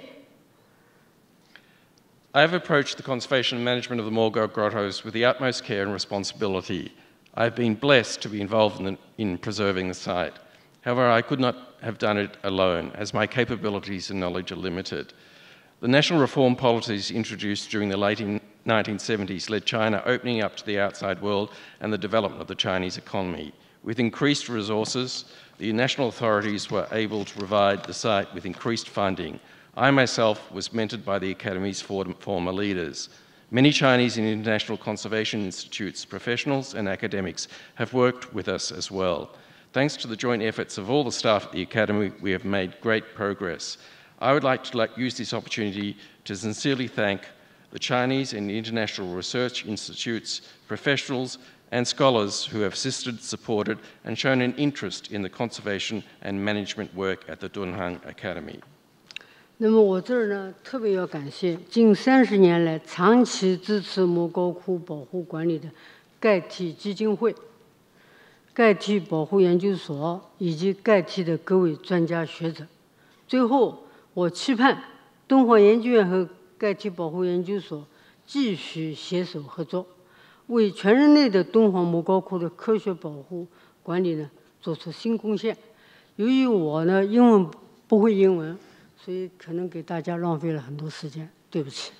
I have approached the conservation and management of the Mogao Grottoes with the utmost care and responsibility. I have been blessed to be involved in preserving the site. However, I could not have done it alone, as my capabilities and knowledge are limited. The national reform policies introduced during the late 1970s led China opening up to the outside world and the development of the Chinese economy. With increased resources, the national authorities were able to provide the site with increased funding. I myself was mentored by the Academy's former leaders. Many Chinese and international conservation institutes, professionals and academics have worked with us as well. Thanks to the joint efforts of all the staff at the Academy, we have made great progress. I would like to use this opportunity to sincerely thank the Chinese and international research institutes, professionals and scholars who have assisted, supported and shown an interest in the conservation and management work at the Dunhuang Academy. 那么我这儿呢，特别要感谢近30年来长期支持莫高窟保护管理的盖蒂基金会、盖蒂保护研究所以及盖蒂的各位专家学者。最后，我期盼敦煌研究院和盖蒂保护研究所继续携手合作，为全人类的敦煌莫高窟的科学保护管理呢做出新贡献。由于我呢英文不会英文，所以可能给大家浪费了很多时间，对不起。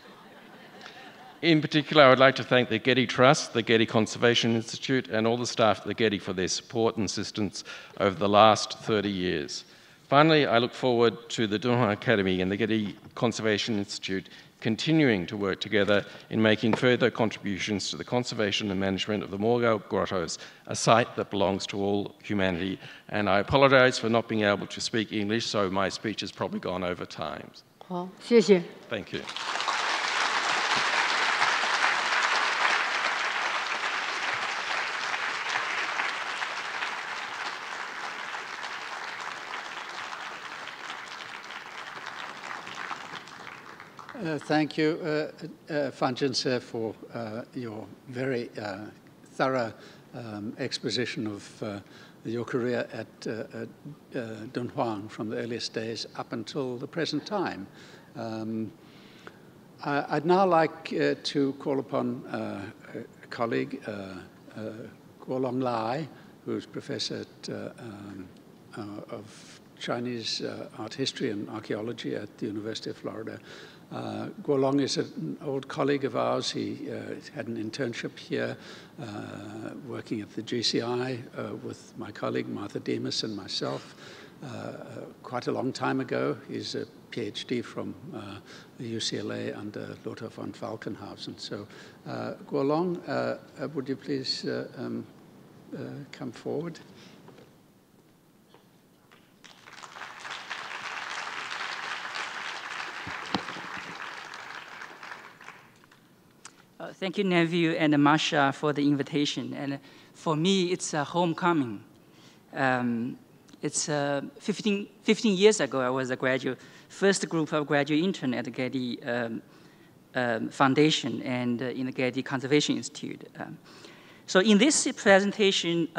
In particular, I would like to thank the Getty Trust, the Getty Conservation Institute, and all the staff at the Getty for their support and assistance over the last 30 years. Finally, I look forward to the Dunhuang Academy and the Getty Conservation Institute continuing to work together in making further contributions to the conservation and management of the Mogao Grottoes, a site that belongs to all humanity. And I apologize for not being able to speak English, so my speech has probably gone over time. 好，谢谢。 Thank you. Thank you, Fan Jinshi, for your very thorough exposition of your career at Dunhuang from the earliest days up until the present time. I'd now like to call upon a colleague, Guolong Lai, who's professor of Chinese art history and archaeology at the University of Florida, Guolong is an old colleague of ours. He had an internship here, working at the GCI with my colleague Martha Demas and myself quite a long time ago. He's a PhD from the UCLA under Lothar von Falkenhausen. So, Guolong, would you please come forward? Thank you, Neville and Masha, for the invitation. And for me, it's a homecoming. It's 15 years ago, I was a first group of graduate interns at the Getty Foundation and in the Getty Conservation Institute. So in this presentation,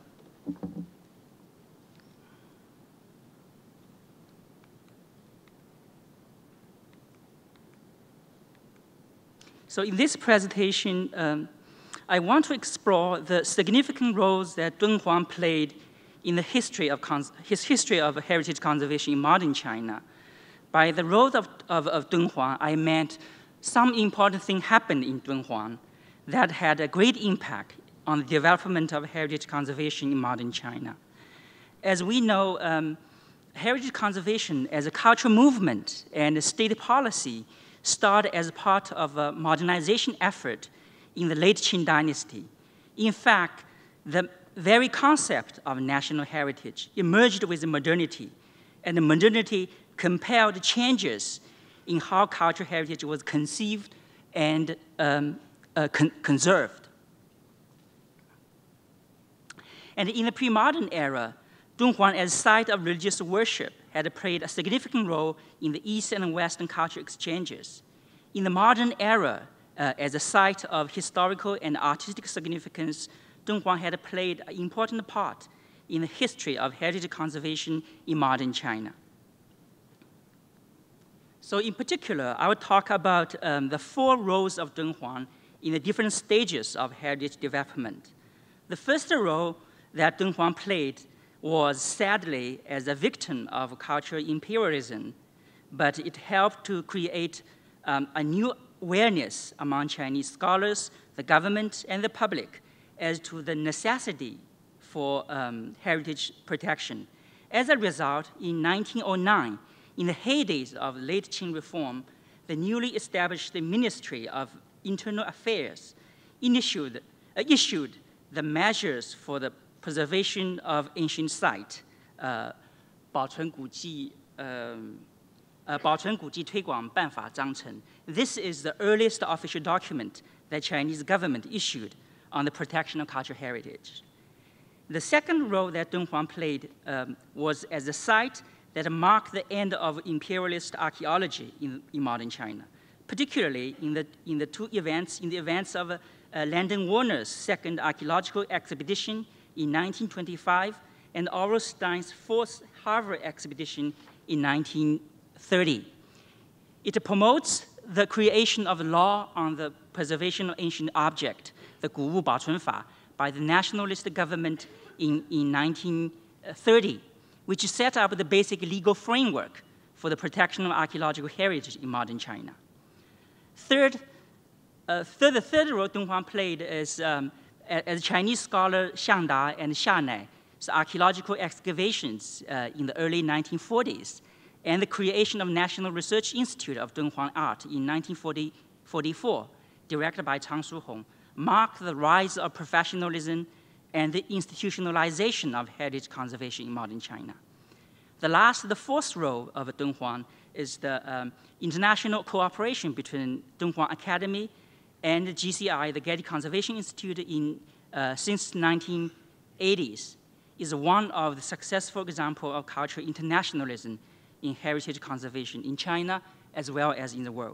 I want to explore the significant roles that Dunhuang played in the history of heritage conservation in modern China. By the role of Dunhuang, I meant some important thing happened in Dunhuang that had a great impact on the development of heritage conservation in modern China. As we know, heritage conservation as a cultural movement and a state policy started as part of a modernization effort in the late Qing dynasty. In fact, the very concept of national heritage emerged with modernity, and the modernity compelled changes in how cultural heritage was conceived and conserved. And in the pre-modern era, Dunhuang as a site of religious worship had played a significant role in the East and Western cultural exchanges. In the modern era, as a site of historical and artistic significance, Dunhuang had played an important part in the history of heritage conservation in modern China. So in particular, I will talk about the 4 roles of Dunhuang in the different stages of heritage development. The first role that Dunhuang played was sadly as a victim of cultural imperialism, but it helped to create a new awareness among Chinese scholars, the government, and the public as to the necessity for heritage protection. As a result, in 1909, in the heydays of late Qing reform, the newly established Ministry of Internal Affairs issued the measures for the preservation of ancient sites, 保存古迹推广办法章程. This is the earliest official document that Chinese government issued on the protection of cultural heritage. The second role that Dunhuang played was as a site that marked the end of imperialist archaeology in modern China, particularly in the events of Landon Warner's second archaeological expedition in 1925 and Oral Stein's fourth Harvard expedition in 1930. It promotes the creation of law on the preservation of ancient objects, the 古物保存法, by the nationalist government in 1930, which set up the basic legal framework for the protection of archaeological heritage in modern China. The third role Dunhuang played is as Chinese scholar Xiang Da and Xia Nai's archaeological excavations in the early 1940s, and the creation of National Research Institute of Dunhuang Art in 1944, directed by Chang Shuhong, marked the rise of professionalism and the institutionalization of heritage conservation in modern China. The fourth role of Dunhuang is the international cooperation between Dunhuang Academy and the GCI, the Getty Conservation Institute, since 1980s, is one of the successful examples of cultural internationalism in heritage conservation in China as well as in the world.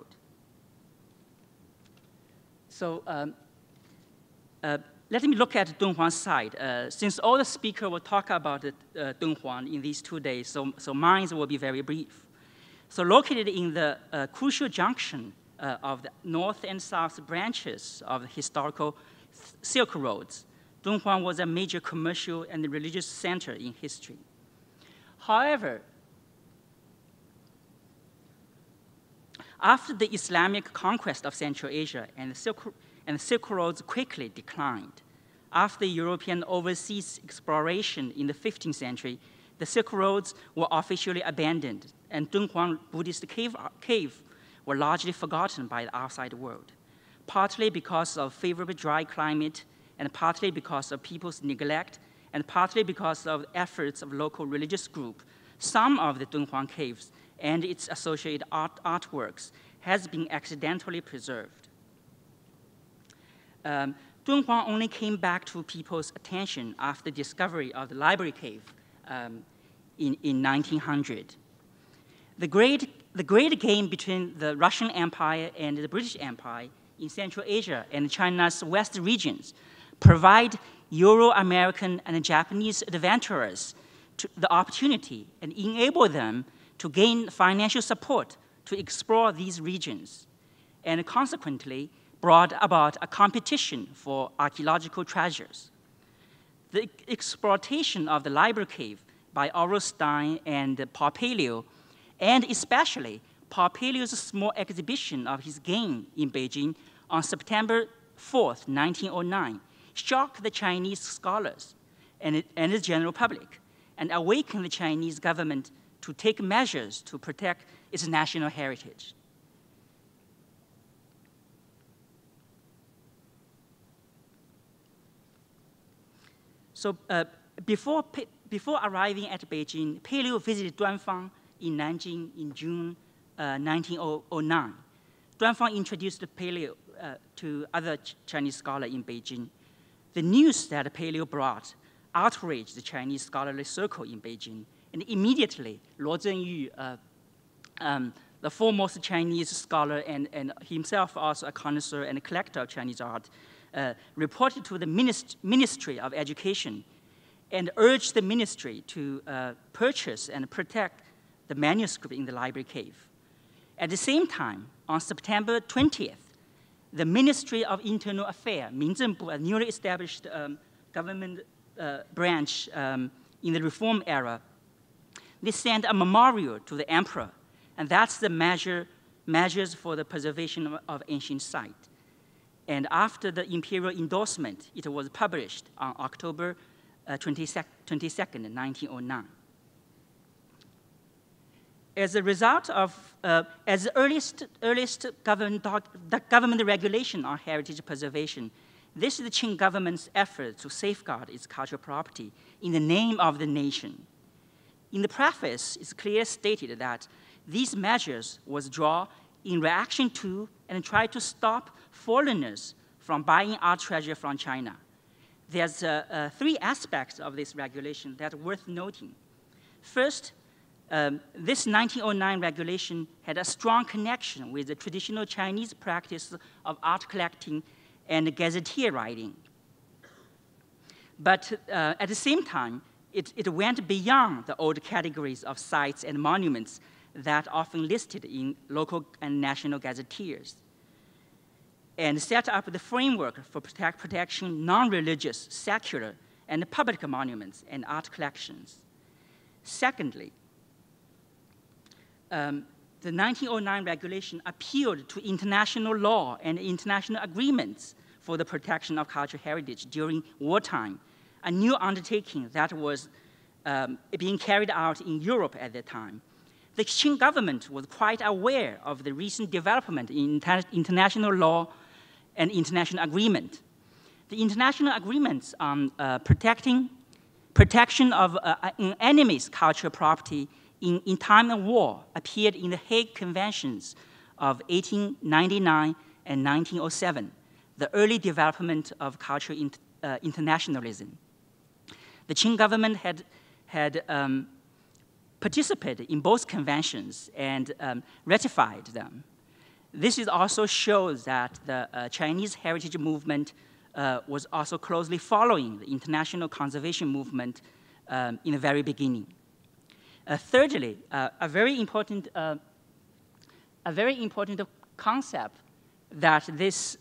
So let me look at Dunhuang's side. Since all the speakers will talk about Dunhuang in these 2 days, so mine will be very brief. So located in the crucial junction of the north and south branches of the historical Silk Roads, Dunhuang was a major commercial and religious center in history. After the Islamic conquest of Central Asia and the Silk Roads quickly declined, after European overseas exploration in the 15th century, the Silk Roads were officially abandoned, and Dunhuang Buddhist cave were largely forgotten by the outside world, partly because of favorable dry climate, and partly because of people's neglect, and partly because of efforts of local religious groups. Some of the Dunhuang caves and its associated artworks has been accidentally preserved. Dunhuang only came back to people's attention after the discovery of the library cave in 1900. The great game between the Russian Empire and the British Empire in Central Asia and China's west regions provide Euro-American and Japanese adventurers the opportunity and enable them to gain financial support to explore these regions, and consequently brought about a competition for archaeological treasures. The exploitation of the library cave by Aurel Stein and Paul Pelliot, and especially Paul Pelliot's small exhibition of his game in Beijing on September 4th, 1909, shocked the Chinese scholars and the general public, and awakened the Chinese government to take measures to protect its national heritage. So before arriving at Beijing, Pelliot visited Dunhuang in Nanjing in June 1909. Dunhuang introduced Pelliot to other Chinese scholars in Beijing. The news that Pelliot brought outraged the Chinese scholarly circle in Beijing, and immediately Luo Zhenyu, the foremost Chinese scholar and himself also a connoisseur and a collector of Chinese art, reported to the Ministry of Education and urged the ministry to purchase and protect the manuscript in the library cave. At the same time, on September 20th, the Ministry of Internal Affairs, Minzhenbu, a newly established government branch in the reform era, they sent a memorial to the emperor, and that's the measures for the preservation of ancient sites. And after the imperial endorsement, it was published on October 22nd, 1909. As a result of, as the earliest government regulation on heritage preservation, this is the Qing government's effort to safeguard its cultural property in the name of the nation. In the preface, it's clearly stated that these measures was drawn in reaction to and try to stop foreigners from buying art treasure from China. There's three aspects of this regulation that are worth noting. First, this 1909 regulation had a strong connection with the traditional Chinese practice of art collecting and gazetteer writing. But at the same time, it went beyond the old categories of sites and monuments that often listed in local and national gazetteers, and set up the framework for protection non-religious, secular, and public monuments and art collections. Secondly, the 1909 regulation appealed to international law and international agreements for the protection of cultural heritage during wartime, a new undertaking that was being carried out in Europe at that time. The Qing government was quite aware of the recent development in international law and international agreement. The international agreements on protection of an enemy's cultural property in time of war appeared in the Hague Conventions of 1899 and 1907, the early development of cultural internationalism. The Qing government had participated in both conventions and ratified them. This also shows that the Chinese heritage movement was also closely following the international conservation movement in the very beginning. Thirdly, a very important concept that this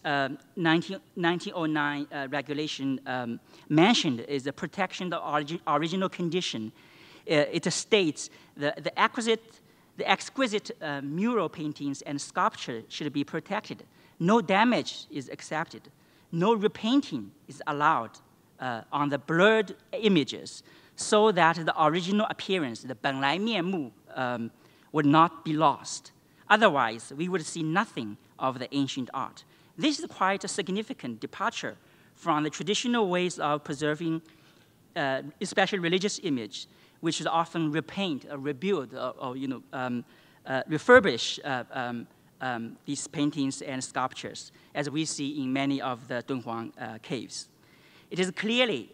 1909 regulation mentioned is the protection of original condition. It states the The exquisite mural paintings and sculpture should be protected. No damage is accepted. No repainting is allowed on the blurred images so that the original appearance, the 本来面目, would not be lost. Otherwise, we would see nothing of the ancient art. This is quite a significant departure from the traditional ways of preserving, especially religious image, which is often repaint or rebuild or refurbish these paintings and sculptures, as we see in many of the Dunhuang caves. It is clear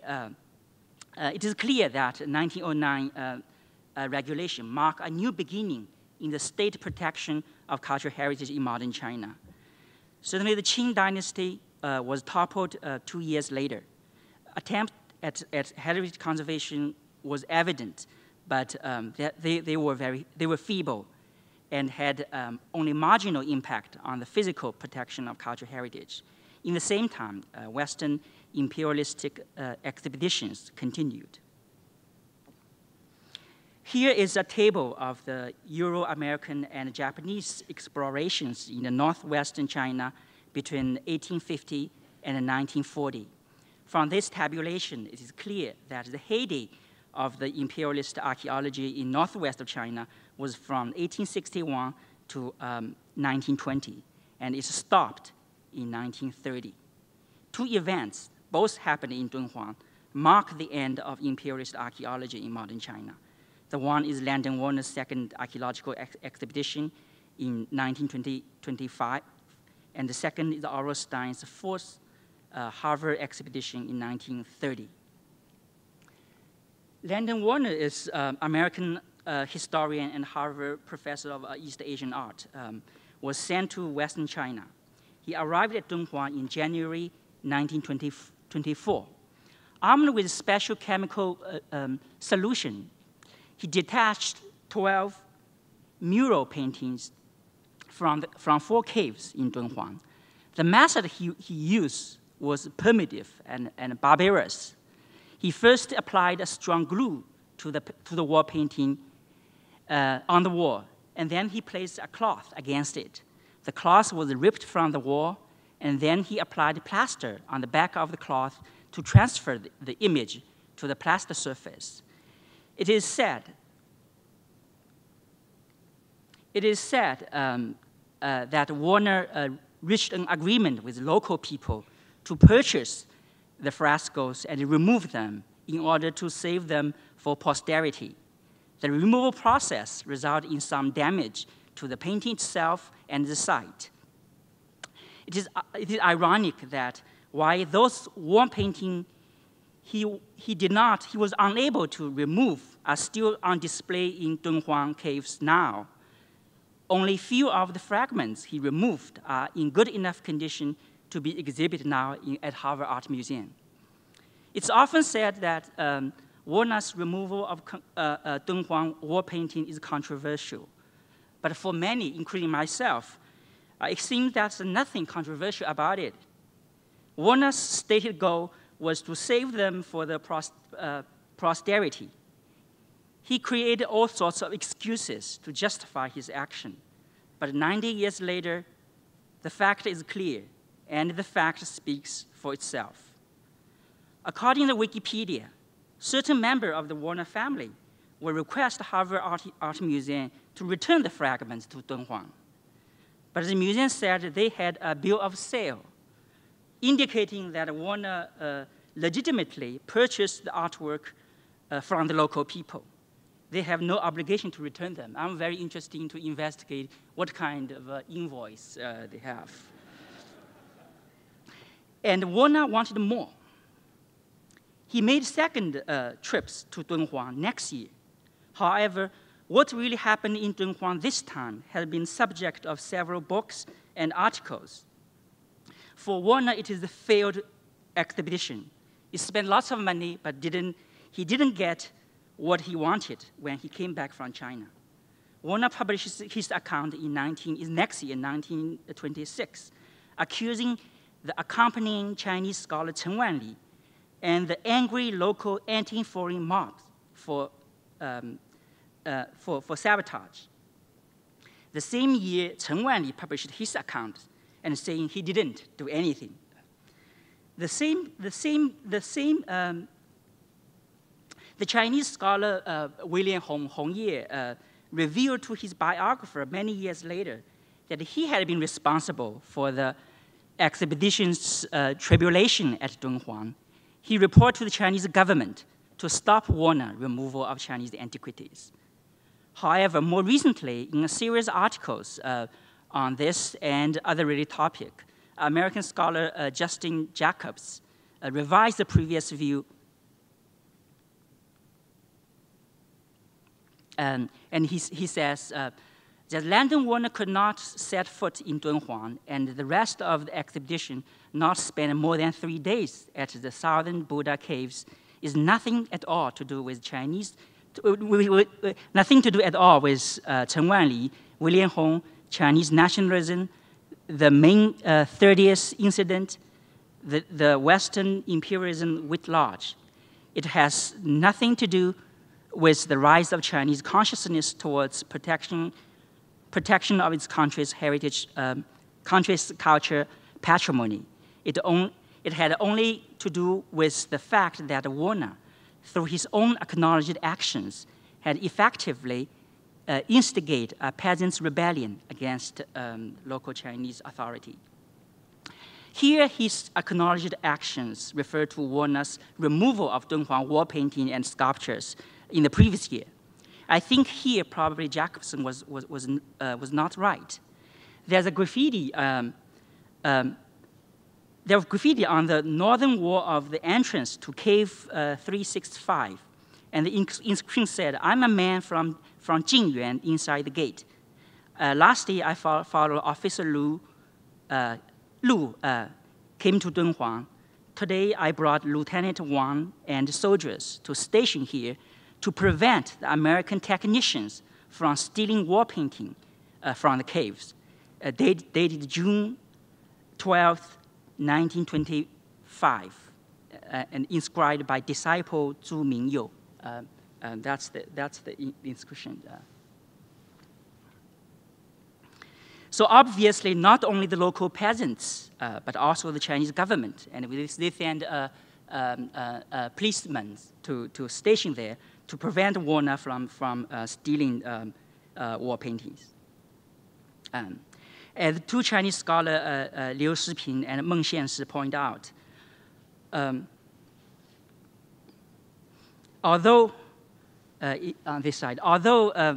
that 1909 regulation marked a new beginning in the state protection of cultural heritage in modern China. Certainly, the Qing dynasty was toppled 2 years later. Attempt at heritage conservation was evident, but they were feeble and had only marginal impact on the physical protection of cultural heritage. In the same time, Western imperialistic expeditions continued. Here is a table of the Euro-American and Japanese explorations in the northwestern China between 1850 and 1940. From this tabulation, it is clear that the heyday of the imperialist archaeology in northwest of China was from 1861 to 1920, and it stopped in 1930. Two events, both happened in Dunhuang, mark the end of imperialist archaeology in modern China. The one is Landon Warner's second archaeological expedition in 1925, and the second is Oral Stein's fourth Harvard expedition in 1930. Landon Warner is American historian and Harvard professor of East Asian art, was sent to Western China. He arrived at Dunhuang in January 1924. Armed with special chemical solution, he detached 12 mural paintings from 4 caves in Dunhuang. The method he used was primitive and barbarous. He first applied a strong glue to the wall painting on the wall, and then he placed a cloth against it. The cloth was ripped from the wall, and then he applied plaster on the back of the cloth to transfer the image to the plaster surface. It is said that Warner reached an agreement with local people to purchase the frescoes and remove them in order to save them for posterity. The removal process resulted in some damage to the painting itself and the site. It is ironic that while those wall paintings he was unable to remove are still on display in Dunhuang caves now. Only few of the fragments he removed are in good enough condition to be exhibited now at Harvard Art Museum. It's often said that Warner's removal of Dunhuang wall painting is controversial. But for many, including myself, it seems there's nothing controversial about it. Warner's stated goal was to save them for the posterity. He created all sorts of excuses to justify his action. But 90 years later, the fact is clear, and the fact speaks for itself. According to Wikipedia, certain members of the Warner family will request Harvard Art Museum to return the fragments to Dunhuang. But the museum said they had a bill of sale, indicating that Warner legitimately purchased the artwork from the local people. They have no obligation to return them. I'm very interested to investigate what kind of invoice they have. And Warner wanted more. He made second trips to Dunhuang next year. However, what really happened in Dunhuang this time has been subject of several books and articles. For Warner, it is a failed expedition. He spent lots of money, but he didn't get what he wanted when he came back from China. Warner publishes his account next year, in 1926, accusing the accompanying Chinese scholar Chen Wanli and the angry local anti-foreign mobs for sabotage. The same year, Chen Wanli published his account and saying he didn't do anything. The Chinese scholar William Hongye revealed to his biographer many years later that he had been responsible for the expedition's tribulation at Dunhuang. He reported to the Chinese government to stop Warner removal of Chinese antiquities. However, more recently, in a series of articles on this and other related topics, American scholar Justin Jacobs revised the previous view, and he says that Landon Warner could not set foot in Dunhuang, and the rest of the expedition not spend more than 3 days at the southern Buddha caves is nothing at all to do with Chinese, nothing to do at all with Chen Wanli, William Hong, Chinese nationalism, the Ming 30th incident, the Western imperialism writ large. It has nothing to do with the rise of Chinese consciousness towards protection of its country's heritage, country's culture, patrimony. It had only to do with the fact that Warner, through his own acknowledged actions, had effectively instigated a peasants' rebellion against local Chinese authority. Here, his acknowledged actions refer to Warner's removal of Dunhuang wall painting and sculptures in the previous year. I think here probably Jacobson was not right. There's a graffiti. There was graffiti on the northern wall of the entrance to Cave 365, and the inscription said, "I'm a man from Jingyuan inside the gate. Last day, I followed Officer Lu came to Dunhuang. Today, I brought Lieutenant Wang and soldiers to station here to prevent the American technicians from stealing wall painting from the caves." Dated June 12th, 1925, and inscribed by disciple Zhu Mingyou. That's the inscription. So obviously, not only the local peasants, but also the Chinese government, and they send policemen to station there to prevent Warner from stealing wall paintings. As two Chinese scholars, Liu Shiping and Meng Xianshi, point out, although on this side, although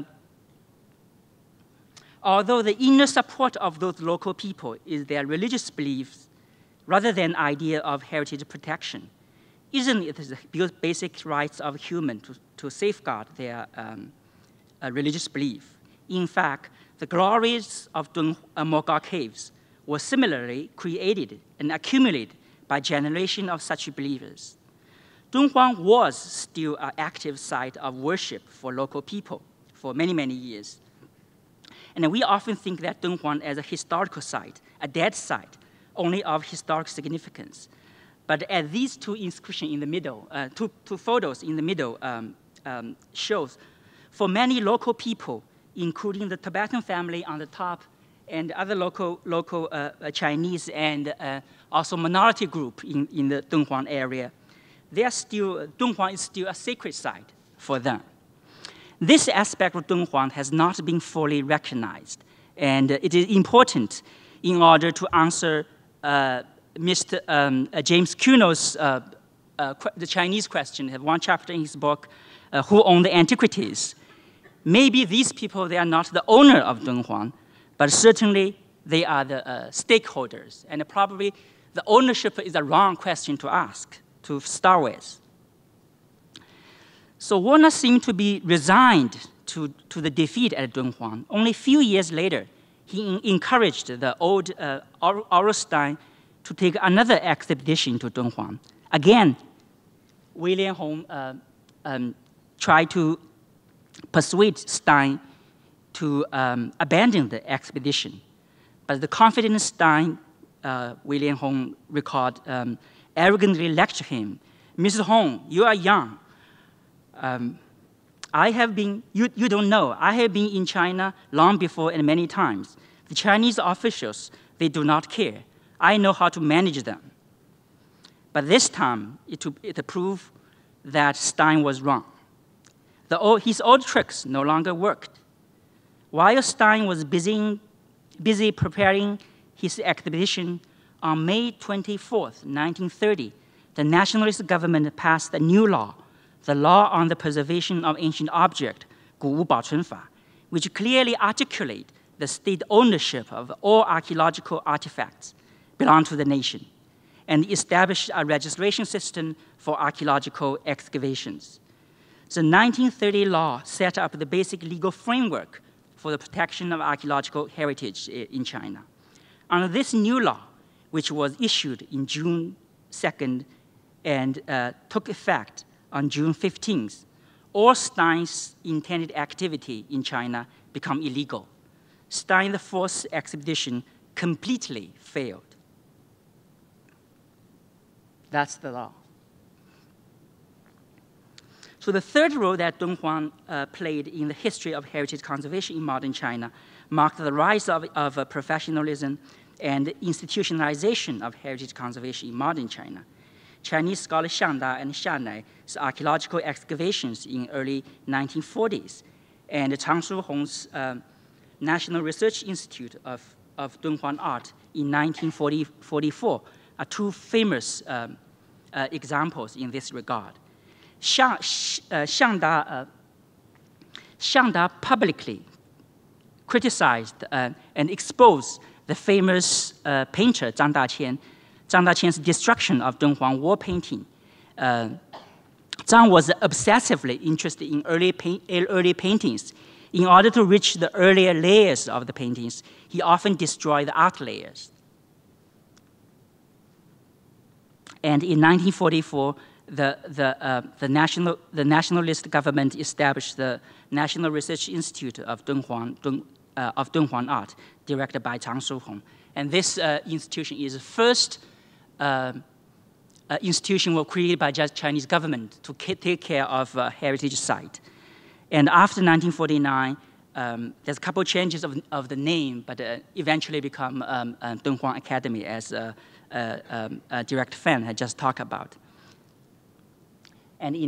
the inner support of those local people is their religious beliefs rather than idea of heritage protection, isn't it the basic rights of humans to safeguard their religious belief? In fact, the glories of Mogao caves were similarly created and accumulated by generations of such believers. Dunhuang was still an active site of worship for local people for many, many years. And we often think that Dunhuang as a historical site, a dead site, only of historic significance. But as these two inscriptions in the middle, two photos in the middle shows, for many local people, including the Tibetan family on the top and other local Chinese and also minority group in the Dunhuang area, Dunhuang is still a sacred site for them. This aspect of Dunhuang has not been fully recognized, and it is important in order to answer Mr. James Keynote's the Chinese question. He has one chapter in his book, Who Owned the Antiquities? Maybe these people, they are not the owner of Dunhuang, but certainly they are the stakeholders, and probably the ownership is a wrong question to ask, to start with. So Warner seemed to be resigned to the defeat at Dunhuang. Only a few years later, he encouraged the old Orlstein to take another expedition to Dunhuang. Again, William Hong tried to persuade Stein to abandon the expedition. But the confident Stein, William Hong recalled, arrogantly lectured him, "Mr. Hong, you are young. you don't know, I have been in China long before and many times. The Chinese officials, they do not care. I know how to manage them. But this time, it proved that Stein was wrong. His old tricks no longer worked. While Stein was busy preparing his expedition, on May 24th, 1930, the nationalist government passed a new law, the Law on the Preservation of Ancient Objects, 古物保存法, which clearly articulates the state ownership of all archaeological artifacts belong to the nation, and established a registration system for archaeological excavations. The 1930 law set up the basic legal framework for the protection of archaeological heritage in China. Under this new law, which was issued in June 2nd and took effect on June 15th, all Stein's intended activity in China become illegal. Stein's fourth expedition completely failed. That's the law. So the third role that Dunhuang played in the history of heritage conservation in modern China marked the rise of professionalism and institutionalization of heritage conservation in modern China. Chinese scholar Xiang Da and Xianai's archaeological excavations in early 1940s, and Chang Shuhong's National Research Institute of Dunhuang Art in 1944 are two famous examples in this regard. Xiang Da publicly criticized and exposed the famous painter Zhang Daqian's destruction of Dunhuang wall painting. Zhang was obsessively interested in early paintings. In order to reach the earlier layers of the paintings, he often destroyed the art layers. And in 1944, the nationalist government established the National Research Institute of Dunhuang Art, directed by Chang Shuhong. And this institution is the first institution created by the Chinese government to take care of heritage site. And after 1949, there's a couple changes of the name, but eventually become Dunhuang Academy, as Director Fan had just talked about. And in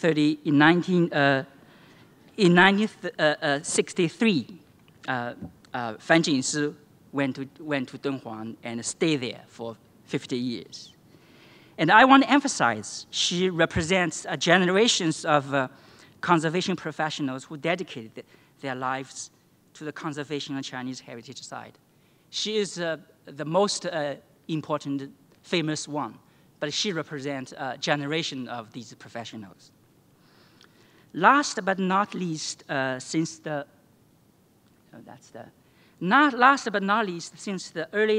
1963, Fan Jinshi went to Dunhuang and stayed there for 50 years. And I want to emphasize, she represents generations of conservation professionals who dedicated their lives to the conservation of Chinese heritage site. She is the most important, famous one, but she represents a generation of these professionals. Last but not least, since the early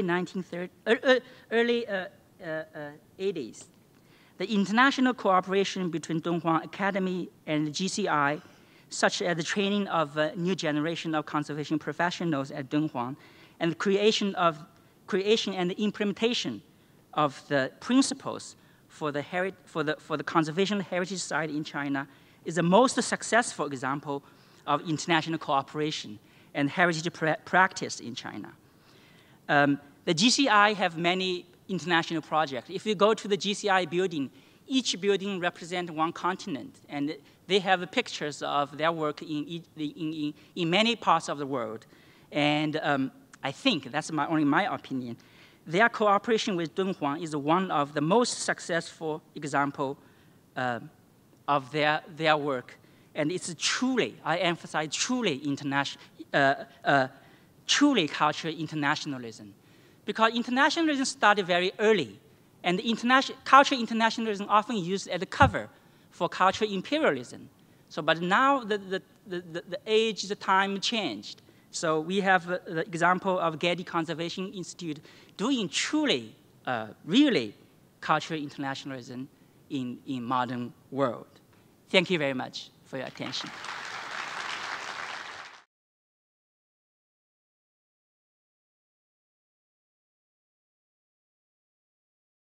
80s, the international cooperation between Dunhuang Academy and the GCI, such as the training of a new generation of conservation professionals at Dunhuang, and the creation and the implementation of the principles for the conservation of heritage site in China, is the most successful example of international cooperation and heritage practice in China. The GCI have many international projects. If you go to the GCI building, each building represents one continent, and they have pictures of their work in many parts of the world. And I think, that's only my opinion, their cooperation with Dunhuang is one of the most successful example of their work. And it's truly, I emphasize, truly truly cultural internationalism. Because internationalism started very early, and cultural internationalism often used as a cover for cultural imperialism. So, but now the age, the time changed. So we have the example of Getty Conservation Institute doing truly, really cultural internationalism in modern world. Thank you very much for your attention.